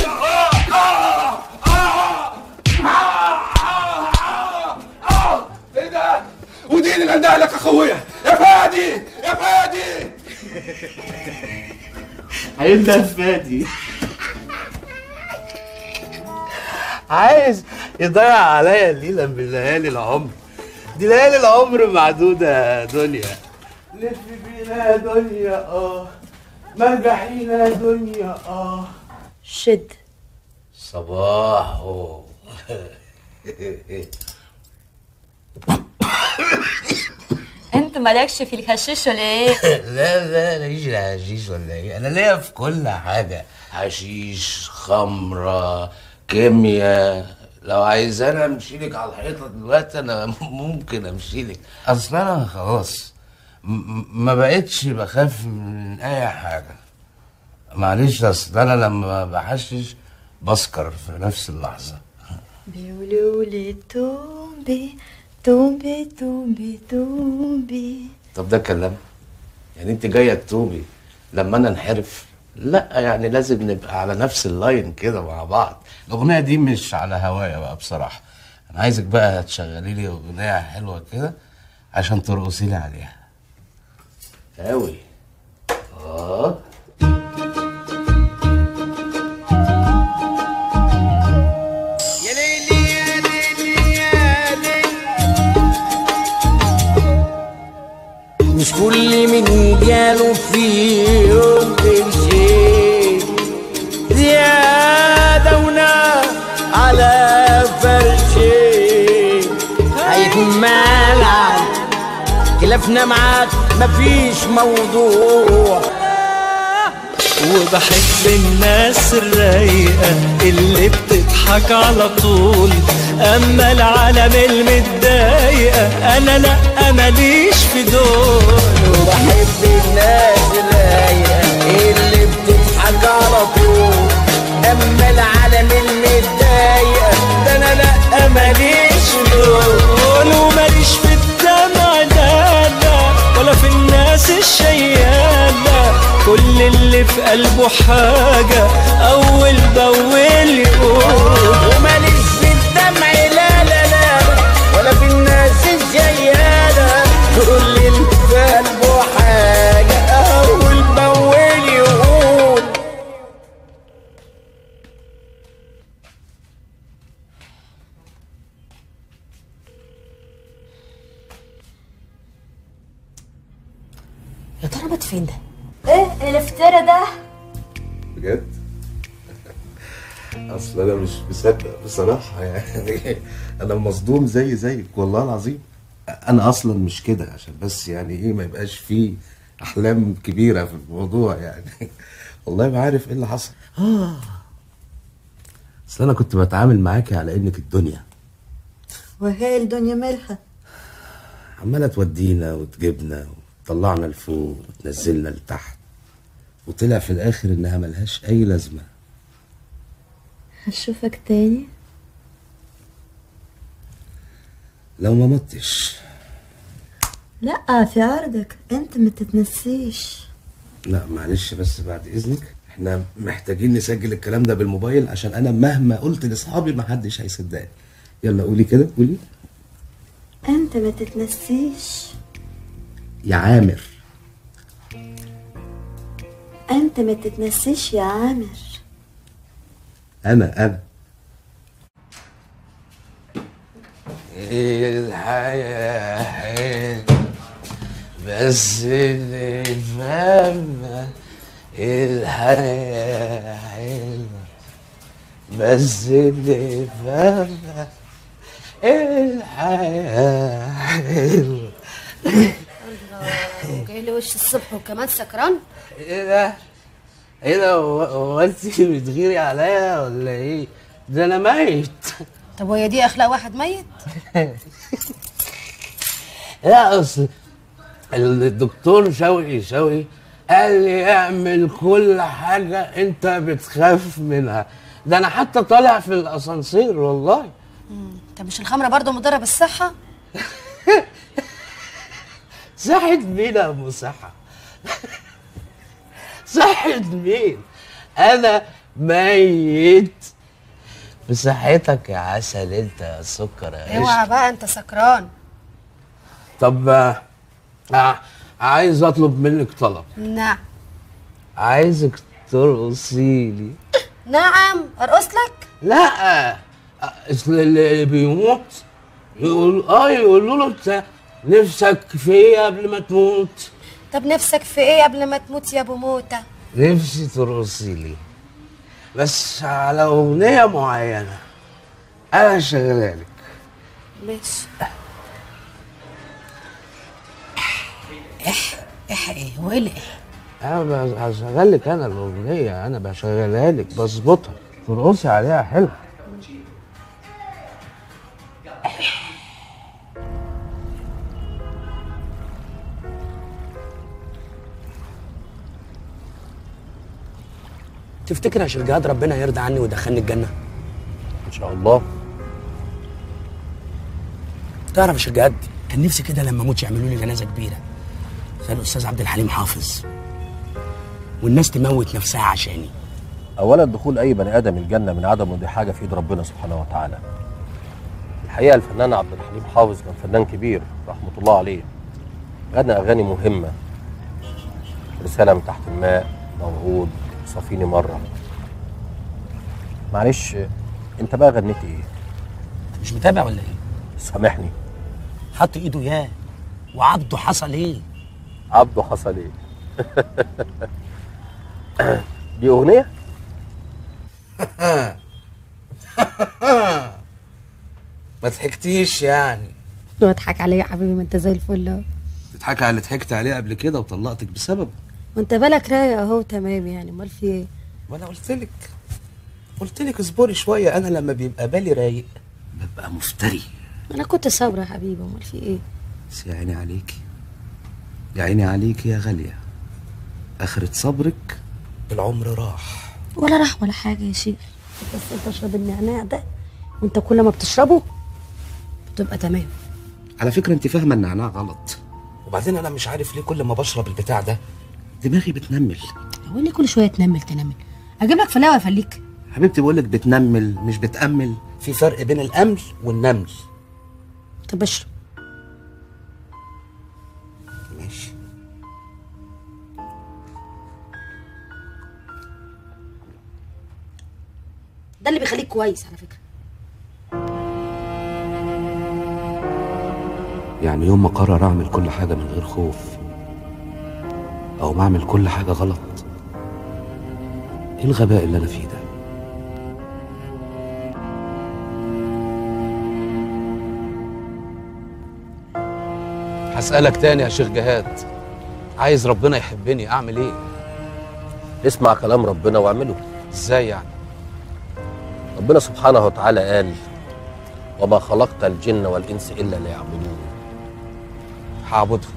ايه ده؟ ودي اللي عندها لك اخويا يا فادي يا فادي. هيبدا فادي عايز يضيع عليا الليله من ليالي العمر دي، ليالي العمر معدوده يا دنيا. لف بينا يا دنيا اه، مرجحينا يا دنيا اه. شد صباحو. انت مالكش في الحشيش ولا ايه؟ لا لا ليش الحشيش ولا ايه، انا ليا في كل حاجه، حشيش، خمره، كيمياء. لو عايزانا امشي لك على الحيطه دلوقتي انا ممكن امشي لك، اصل انا خلاص ما بقتش بخاف من اي حاجه. معلش اصل انا لما بحشش بسكر في نفس اللحظه. بيقولوا لي تومبي تومبي تومبي تومبي. طب ده كلام يعني؟ انت جايه تتوبي لما انا انحرف؟ لا يعني لازم نبقى على نفس اللاين كده مع بعض. الاغنيه دي مش على هوايا بقى بصراحه، انا عايزك بقى تشغلي لي اغنيه حلوه كده عشان ترقصي لي عليها قوي. اه يا ليلي يا ليلي يا ليلي. مش كل من جاله في يوم قرشين زيادة ونار على فرشين هيكون مالك خلافنا معاك مفيش موضوع. وبحب الناس الرايقة اللي بتضحك على طول، أما العالم المتضايقة أنا لأ ماليش في دول. وبحب الناس الرايقة اللي بتضحك على طول، أما العالم المتضايقة ده أنا لأ ماليش في دول. وماليش في الدمع لا لا ولا في الناس الشيالة، كل اللي في قلبه حاجة أول بأول يقول. وماليش في الدمع لا لا لا ولا في الناس الجيالة، كل اللي في قلبه حاجة أول بأول يقول. يا ترى بات فين ده؟ ايه الافتراء ده؟ بجد؟ اصل انا مش مصدق بصراحه يعني. انا مصدوم زي زيك والله العظيم. انا اصلا مش كده، عشان بس يعني ايه ما يبقاش فيه احلام كبيره في الموضوع يعني. والله ما عارف ايه اللي حصل. اه اصل انا كنت بتعامل معاكي على انك الدنيا، وهي الدنيا مالها؟ عماله تودينا وتجيبنا وتطلعنا لفوق وتنزلنا لتحت، وطلع في الاخر انها ملهاش اي لازمه. هشوفك تاني؟ لو ما متش. لا في عرضك انت ما تتنسيش. لا معلش بس بعد اذنك احنا محتاجين نسجل الكلام ده بالموبايل عشان انا مهما قلت لاصحابي ما حدش هيصدقني. يلا قولي كده قولي. انت ما تتنسيش يا عامر. انت ما تتنسيش يا عامر. انا انا الحياة حلوة بس اللي فاهمة الحياة حلوة بس اللي فاهمة الحياة حلوة. جاي لي وش الصبح وكمان سكران؟ ايه ده؟ ايه ده هو انت بتغيري عليا ولا ايه؟ ده انا ميت. طب وهي دي اخلاق واحد ميت؟ لا اصل الدكتور شوقي شوقي قال لي اعمل كل حاجة انت بتخاف منها. ده انا حتى طالع في الاسانسير والله. طب مش الخمرة برضه مضرة بالصحة؟ صحة مين يا ابو صحة؟ صحة مين؟ انا ميت بصحتك يا عسل انت يا سكر يا قشطة. اوعى بقى انت سكران. طب آه عايز اطلب منك طلب. نعم. عايزك ترقصي لي. نعم ارقص لك؟ لا اصل اللي بيموت يقول اه يقولوا له انت نفسك في ايه قبل ما تموت؟ طب نفسك في ايه قبل ما تموت يا ابو موتة؟ نفسي ترقصي لي بس على اغنيه معينه انا شغالها لك. ماشي. اح اح ايه هو ايه اللي اح؟ انا هشغل لك انا الاغنيه انا بشغلها لك بظبطها ترقصي عليها حلو. تفتكر يا شرجاد ربنا يرضى عني ويدخلني الجنه؟ ان شاء الله. تعرف يا شرجاد كان نفسي كده لما اموت يعملوا لي جنازه كبيره زي الاستاذ عبد الحليم حافظ والناس تموت نفسها عشاني. اولا دخول اي بني ادم الجنه من عدمه دي حاجه في ايد ربنا سبحانه وتعالى. الحقيقه الفنان عبد الحليم حافظ كان فنان كبير رحمه الله عليه. غنى اغاني مهمه، رساله من تحت الماء، موعود، صافيني مره. معلش انت بقى غنيت ايه؟ انت مش متابع ولا ايه؟ سامحني. حط ايده ياه وعبده حصل ايه؟ عبده حصل ايه؟ دي اغنيه؟ ما ضحكتيش يعني؟ واضحك عليا يا حبيبي ما انت زي الفل اهو. تضحكي على اللي ضحكت عليه قبل كده وطلقتك بسببه. وانت بالك رايق اهو تمام يعني امال في ايه؟ وانا قلت لك قلت لك اصبري شويه. انا لما بيبقى بالي رايق ببقى مفتري. انا كنت صابره يا حبيبي امال في ايه؟ بس يا عيني عليكي يا عيني عليكي يا غاليه. اخرة صبرك العمر راح. ولا راح ولا حاجه يا شيخ. بس انت اشرب النعناع ده وانت كل ما بتشربه بتبقى تمام. على فكره انت فاهمه النعناع غلط. وبعدين انا مش عارف ليه كل ما بشرب البتاع ده دماغي بتنمل. هو اللي كل شويه تنمل تنمل؟ اجيب لك فلاوه افليك. حبيبتي بقول لك بتنمل مش بتأمل. في فرق بين الأمل والنمل. طب اشرب. ماشي. ده اللي بيخليك كويس على فكره. يعني يوم ما قرر اعمل كل حاجه من غير خوف او ما اعمل كل حاجه غلط، ايه الغباء اللي انا فيه ده؟ هسألك تاني يا شيخ جهاد، عايز ربنا يحبني اعمل ايه؟ اسمع كلام ربنا واعمله. ازاي يعني؟ ربنا سبحانه وتعالى قال وما خلقت الجن والانس الا ليعبدون. هعبده.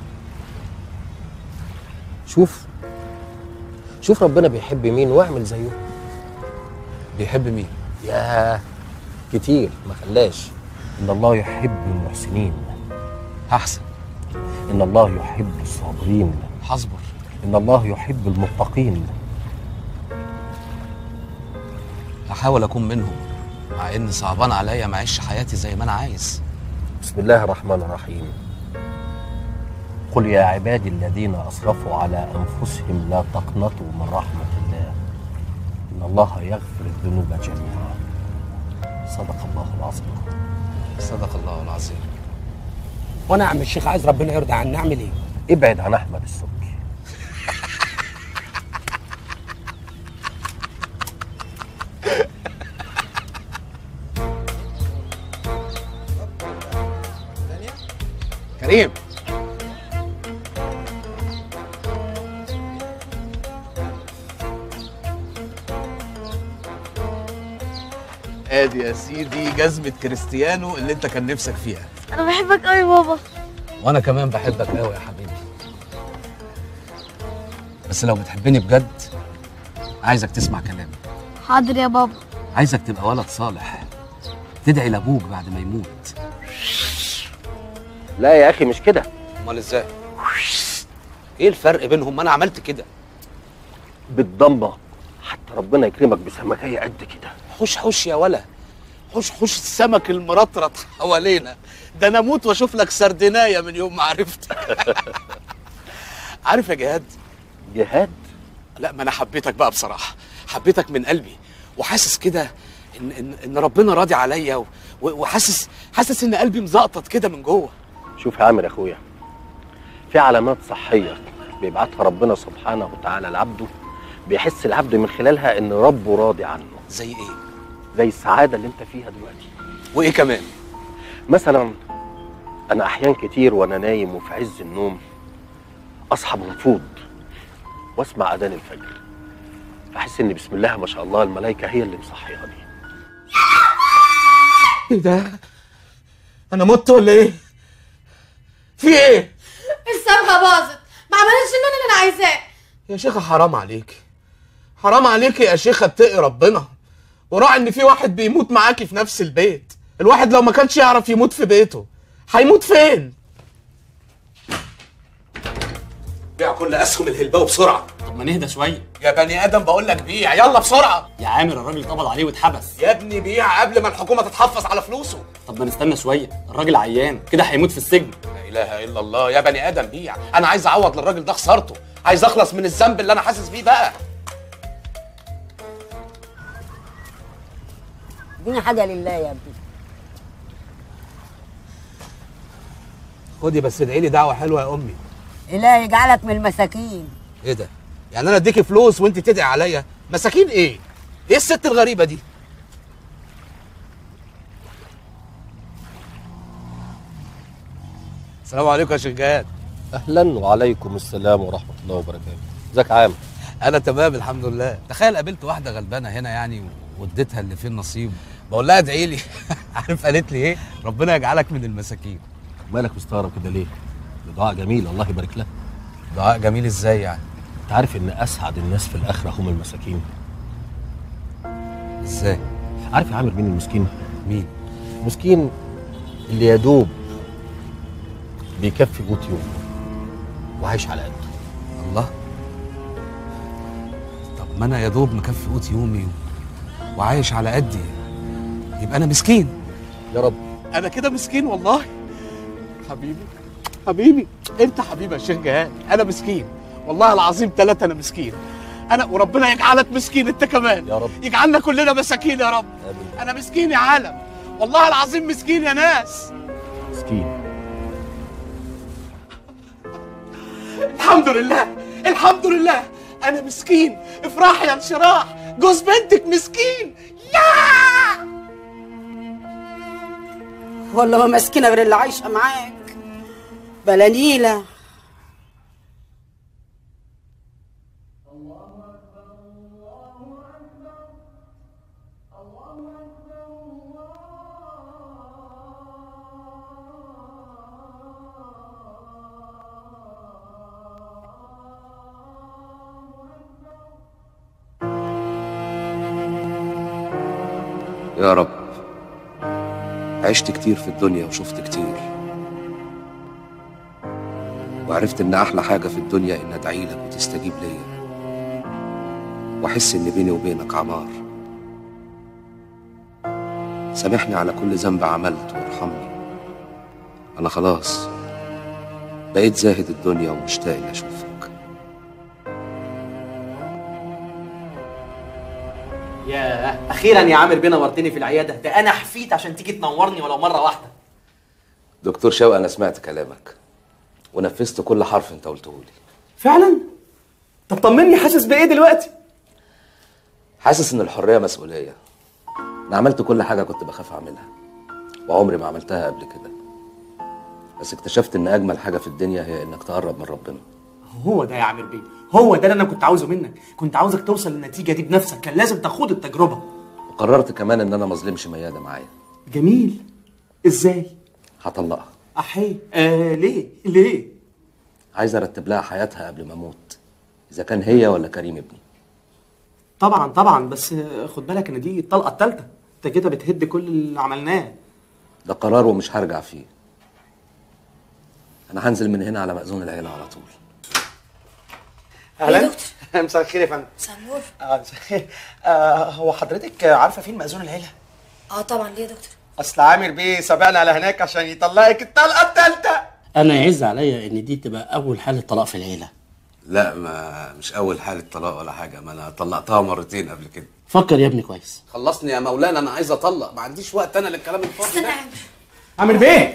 شوف شوف ربنا بيحب مين واعمل زيه. بيحب مين؟ ياه كتير ما خلاش. إن الله يحب المحسنين. هحسن. إن الله يحب الصابرين. هصبر. إن الله يحب المتقين. هحاول اكون منهم، مع ان صعبان عليا ما اعيش حياتي زي ما انا عايز. بسم الله الرحمن الرحيم. قل يا عبادي الذين أسرفوا على أنفسهم لا تقنطوا من رحمة الله إن الله يغفر الذنوب جميعا. صدق الله العظيم. صدق الله العظيم. وانا يا عم الشيخ عايز ربنا يرضى عني، اعمل ايه؟ ابعد عن أحمد السبكي. كريم ادي يا سيدي جزمة كريستيانو اللي انت كان نفسك فيها. انا بحبك قوي بابا. وانا كمان بحبك قوي يا حبيبي، بس لو بتحبني بجد عايزك تسمع كلامي. حاضر يا بابا. عايزك تبقى ولد صالح، تدعي لابوك بعد ما يموت. لا يا أخي مش كده. امال ازاي؟ ايه الفرق بينهم؟ ما انا عملت كده بالضمة حتى ربنا يكرمك بسمكية قد كده. حوش حوش يا ولا، حوش حوش السمك المرطرط حوالينا، ده انا اموت واشوف لك سردنايه من يوم ما عرفتك. عارف يا جهاد؟ جهاد؟ لا ما انا حبيتك بقى بصراحه، حبيتك من قلبي، وحاسس كده ان ان ان ربنا راضي عليا، و- وحاسس حاسس ان قلبي مزقطط كده من جوه. شوف يا عامر يا اخويا، في علامات صحية بيبعتها ربنا سبحانه وتعالى لعبده، بيحس العبد من خلالها ان ربه راضي عنه. زي ايه؟ زي السعادة اللي انت فيها دلوقتي. وايه كمان؟ مثلا انا احيان كتير وانا نايم وفي عز النوم اصحى منفوض واسمع اذان الفجر، فاحس ان بسم الله ما شاء الله الملائكة هي اللي مصحياني. ايه ده؟ انا مت ولا ايه؟ في ايه؟ الصبغه باظت، ما عملتش اللون اللي انا عايزاه. يا شيخة حرام عليك، حرام عليك يا شيخة، اتقي ربنا وراعي ان في واحد بيموت معاكي في نفس البيت. الواحد لو ما كانش يعرف يموت في بيته هيموت فين؟ بيع كل اسهم الهلباوي بسرعه. طب ما نهدى شويه يا بني ادم بقول لك بيع، يلا بسرعه. يا عامر الراجل اتقبض عليه واتحبس. يا ابني بيع قبل ما الحكومه تتحفظ على فلوسه. طب ما نستنى شويه، الراجل عيان كده هيموت في السجن. لا اله الا الله، يا بني ادم بيع، انا عايز اعوض للراجل ده خسارته، عايز اخلص من الذنب اللي انا حاسس بيه بقى. اديني حاجه لله يا ابني. خدي بس ادعي لي دعوه حلوه يا امي. اله يجعلك من المساكين. ايه ده؟ يعني انا اديكي فلوس وانت تدعي عليا؟ مساكين ايه؟ ايه الست الغريبه دي؟ السلام عليكم يا شيخ جهاد. اهلا وعليكم السلام ورحمه الله وبركاته. ازيك يا عامر؟ انا تمام الحمد لله. تخيل قابلت واحده غلبانه هنا يعني واديتها اللي فيه النصيب، بقول لها ادعي لي. عارف قالت لي ايه؟ ربنا يجعلك من المساكين. مالك مستغرب كده ليه؟ ده دعاء جميل الله يبارك لك. دعاء جميل ازاي يعني؟ انت عارف ان اسعد الناس في الاخره هم المساكين؟ ازاي؟ عارف يا عامر مين المسكين؟ مين؟ المسكين اللي يا دوب بيكفي قوت يوم وعايش على قده. الله، طب ما انا يا دوب مكفي قوت يومي وعايش على قدي، يبقى انا مسكين. يا رب. انا كده مسكين والله. حبيبي حبيبي انت حبيبي يا شيخ جهاد، انا مسكين والله العظيم ثلاثة، انا مسكين انا، وربنا يجعلك مسكين انت كمان يا رب، يجعلنا كلنا مساكين يا رب. أمين. انا مسكين يا عالم والله العظيم، مسكين يا ناس، مسكين. الحمد لله الحمد لله انا مسكين. افرح يا انشراح، جوز بنتك مسكين. يا والله ما مسكينه غير اللي عايشه معاك بلا نيله. يا رب عشت كتير في الدنيا وشفت كتير، وعرفت ان احلى حاجة في الدنيا ان ادعي لك وتستجيب ليا، واحس ان بيني وبينك عمار. سامحني على كل ذنب عملته وارحمني، انا خلاص بقيت زاهد الدنيا ومشتاق اني اشوفك. يا اخيرا يا عامر بيه نورتني في العياده، ده انا حفيت عشان تيجي تنورني ولو مره واحده. دكتور شوقي، انا سمعت كلامك ونفذت كل حرف انت قلته لي. فعلا؟ طب طمني، حاسس بايه دلوقتي؟ حاسس ان الحريه مسؤوليه. انا عملت كل حاجه كنت بخاف اعملها وعمري ما عملتها قبل كده، بس اكتشفت ان اجمل حاجه في الدنيا هي انك تقرب من ربنا. هو ده يا عامر بيه، هو ده اللي انا كنت عاوزه منك، كنت عاوزك توصل للنتيجه دي بنفسك، كان لازم تاخد التجربه. وقررت كمان ان انا ما اظلمش مياده معايا. جميل. ازاي؟ هطلقها. احيه. آه ليه؟ ليه؟ عايز ارتب لها حياتها قبل ما اموت، اذا كان هي ولا كريم ابني. طبعا طبعا، بس خد بالك ان دي الطلقه الثالثه، انت كده بتهد كل اللي عملناه. ده قرار ومش هرجع فيه. انا هنزل من هنا على مأذون العيله على طول. اهلا. مساء الخير يا فندم. مساء النور. اه مساء الخير. آه هو حضرتك عارفه فين مأذون العيله؟ اه طبعا، ليه يا دكتور؟ اصل عامر بيه سابقنا على هناك عشان يطلقك الطلقه الثالثه. انا يعز عليا ان دي تبقى اول حاله طلاق في العيله. لا، ما مش اول حاله طلاق ولا حاجه، ما انا طلقتها مرتين قبل كده. فكر يا ابني كويس. خلصني يا مولانا، انا عايز اطلق، ما عنديش وقت انا للكلام الفاضي ده. عامر بيه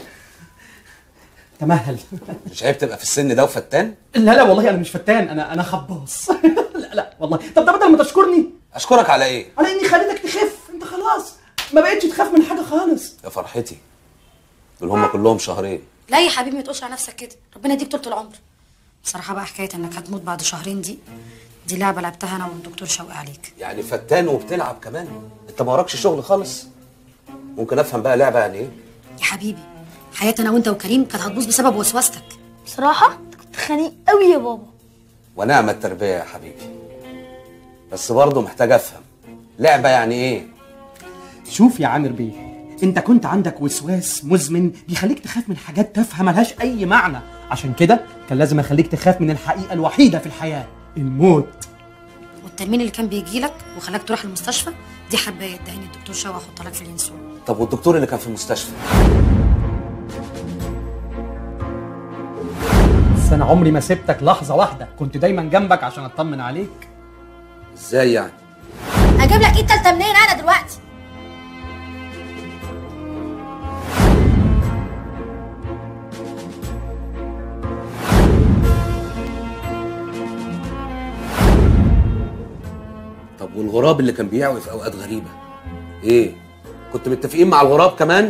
تمهل. مش عيب تبقى في السن ده وفتان؟ لا لا والله انا مش فتان، انا انا خباص. لا لا والله. طب ده بدل ما تشكرني. اشكرك على ايه؟ على اني خليتك تخف، انت خلاص ما بقتش تخاف من حاجه خالص. يا فرحتي، دول هم كلهم شهرين. لا يا حبيبي ما تقولش على نفسك كده، ربنا يديك طول العمر. بصراحه بقى حكايه انك هتموت بعد شهرين دي دي لعبه لعبتها انا والدكتور شوقي عليك. يعني فتان وبتلعب كمان؟ انت ما وراكش شغل خالص؟ ممكن افهم بقى لعبه يعني ايه؟ يا حبيبي حياتي انا وانت وكريم كانت هتبوظ بسبب وسواستك. بصراحه انت كنت خنيق قوي يا بابا. ونعم التربيه يا حبيبي، بس برضه محتاج افهم لعبه يعني ايه. شوف يا عامر بيه، انت كنت عندك وسواس مزمن بيخليك تخاف من حاجات تافهه ملهاش اي معنى، عشان كده كان لازم اخليك تخاف من الحقيقه الوحيده في الحياه، الموت. والتأمين اللي كان بيجي لك وخلاك تروح المستشفى دي حبايه اداني الدكتور شوقي احط لك في الانسولين. طب والدكتور اللي كان في المستشفى؟ بس انا عمري ما سبتك لحظه واحده، كنت دايما جنبك عشان اطمن عليك. ازاي يعني؟ اجيب لك ايه التالتة منين انا دلوقتي؟ طب والغراب اللي كان بيعوي في اوقات غريبه ايه؟ كنت متفقين مع الغراب كمان؟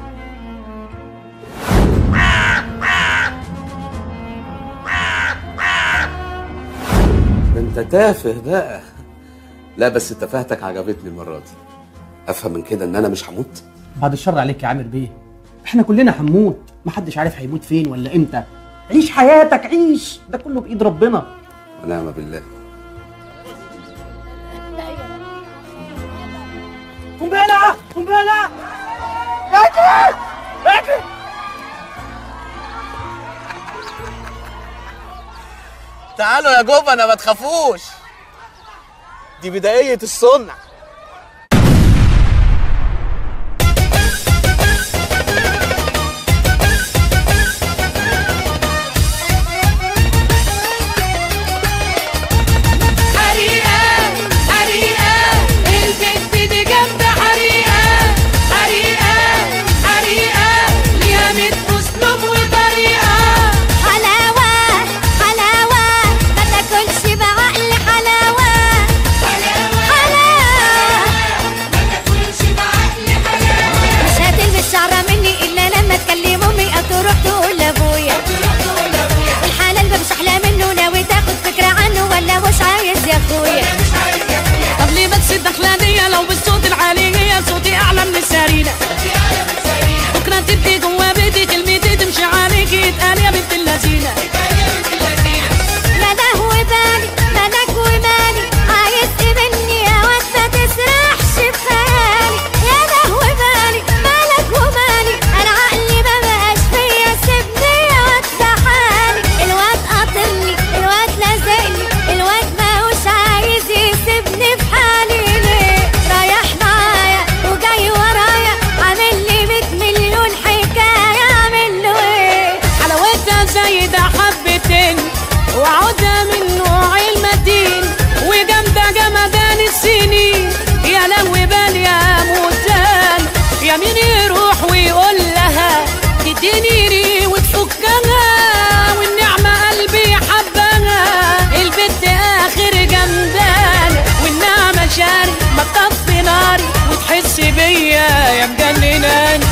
انت تافه بقى. لا بس تفاهتك عجبتني المره دي. افهم من كده ان انا مش هموت؟ بعد الشر عليك يا عامر بيه، احنا كلنا هنموت، محدش عارف هيموت فين ولا امتى. عيش حياتك، عيش، ده كله بايد ربنا. ونعم بالله. قنبله قنبله اجري اجري. تعالوا يا جبنة ما تخافوش، دي بداية الصنع. حلاوة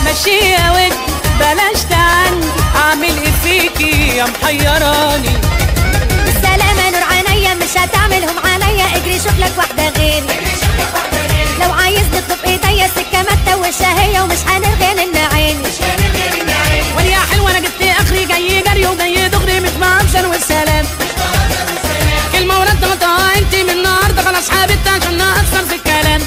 ماشي يا ودي بلاش تعني، اعمل ايه فيكي يا محيراني؟ بالسلامة نور عينيا مش هتعملهم عليا، اجري شوف لك واحدة غيري. لو عايز نطلب ايديا سكة ما تتوشها هي ومش هنرغي لنا عيني. وانا يا حلوة انا جبت اخري جاي جري وجاي دغري مش مهزر والسلام. كلمة ورد مطاعة انت من النهاردة خلاص حابت عشان نأثر في الكلام.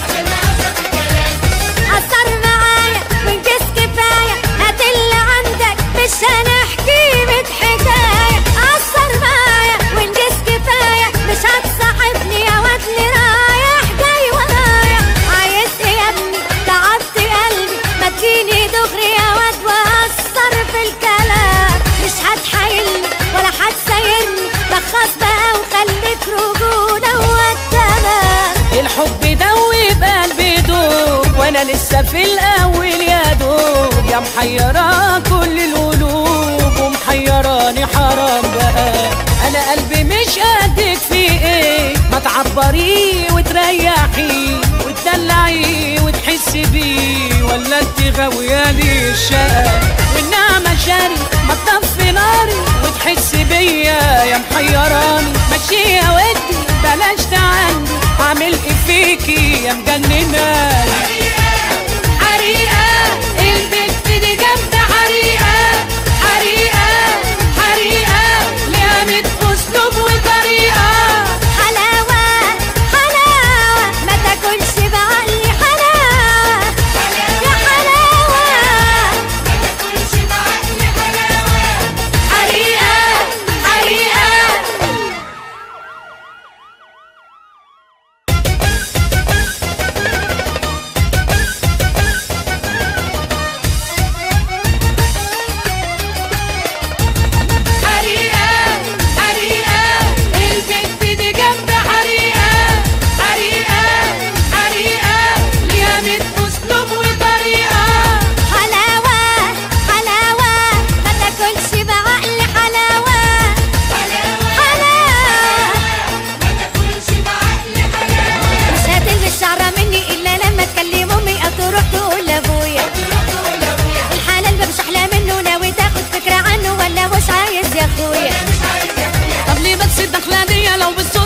أثر معايا وانجز كفاية، هات اللي عندك مش هنحكي ميت حكاية. أثر معايا وانجز كفاية، مش هتصاحبني يا واد اللي رايح جاي ورايا. عايز ايه يا ابني تعبت قلبي، ما تجيني دغري يا واد وأثر في الكلام. مش هتحايلني ولا هتسايرني، لخص بقى وخليك رجولة والتمام. الحب دوب قلبي دوب وانا لسه في الاول يا دوب، يا محيرة كل القلوب ومحيراني حرام بقى. انا قلبي مش قدك في ايه، ما تعبريه وتريحيه وتدلعيه وتحسي بيه، ولا انت غاوية لي الشقا والنعمة شاري ما تطفي ناري وتحسي بيا يا محيراني. ماشي يا ودي بلاش تعني، اعمل ايه فيكي يا مجننة؟ حريقة البنت دي جامدة، حريقة حريقة حريقة ليها ميت اسلوب وطريقة. حلاوة حلاوة ما تاكلش بعقلي، حلاوة يا حلاوة ما تاكلش بعقلي، حلاوة حريقة حريقة. طب ليه بس الدخلة دي لو بالصوت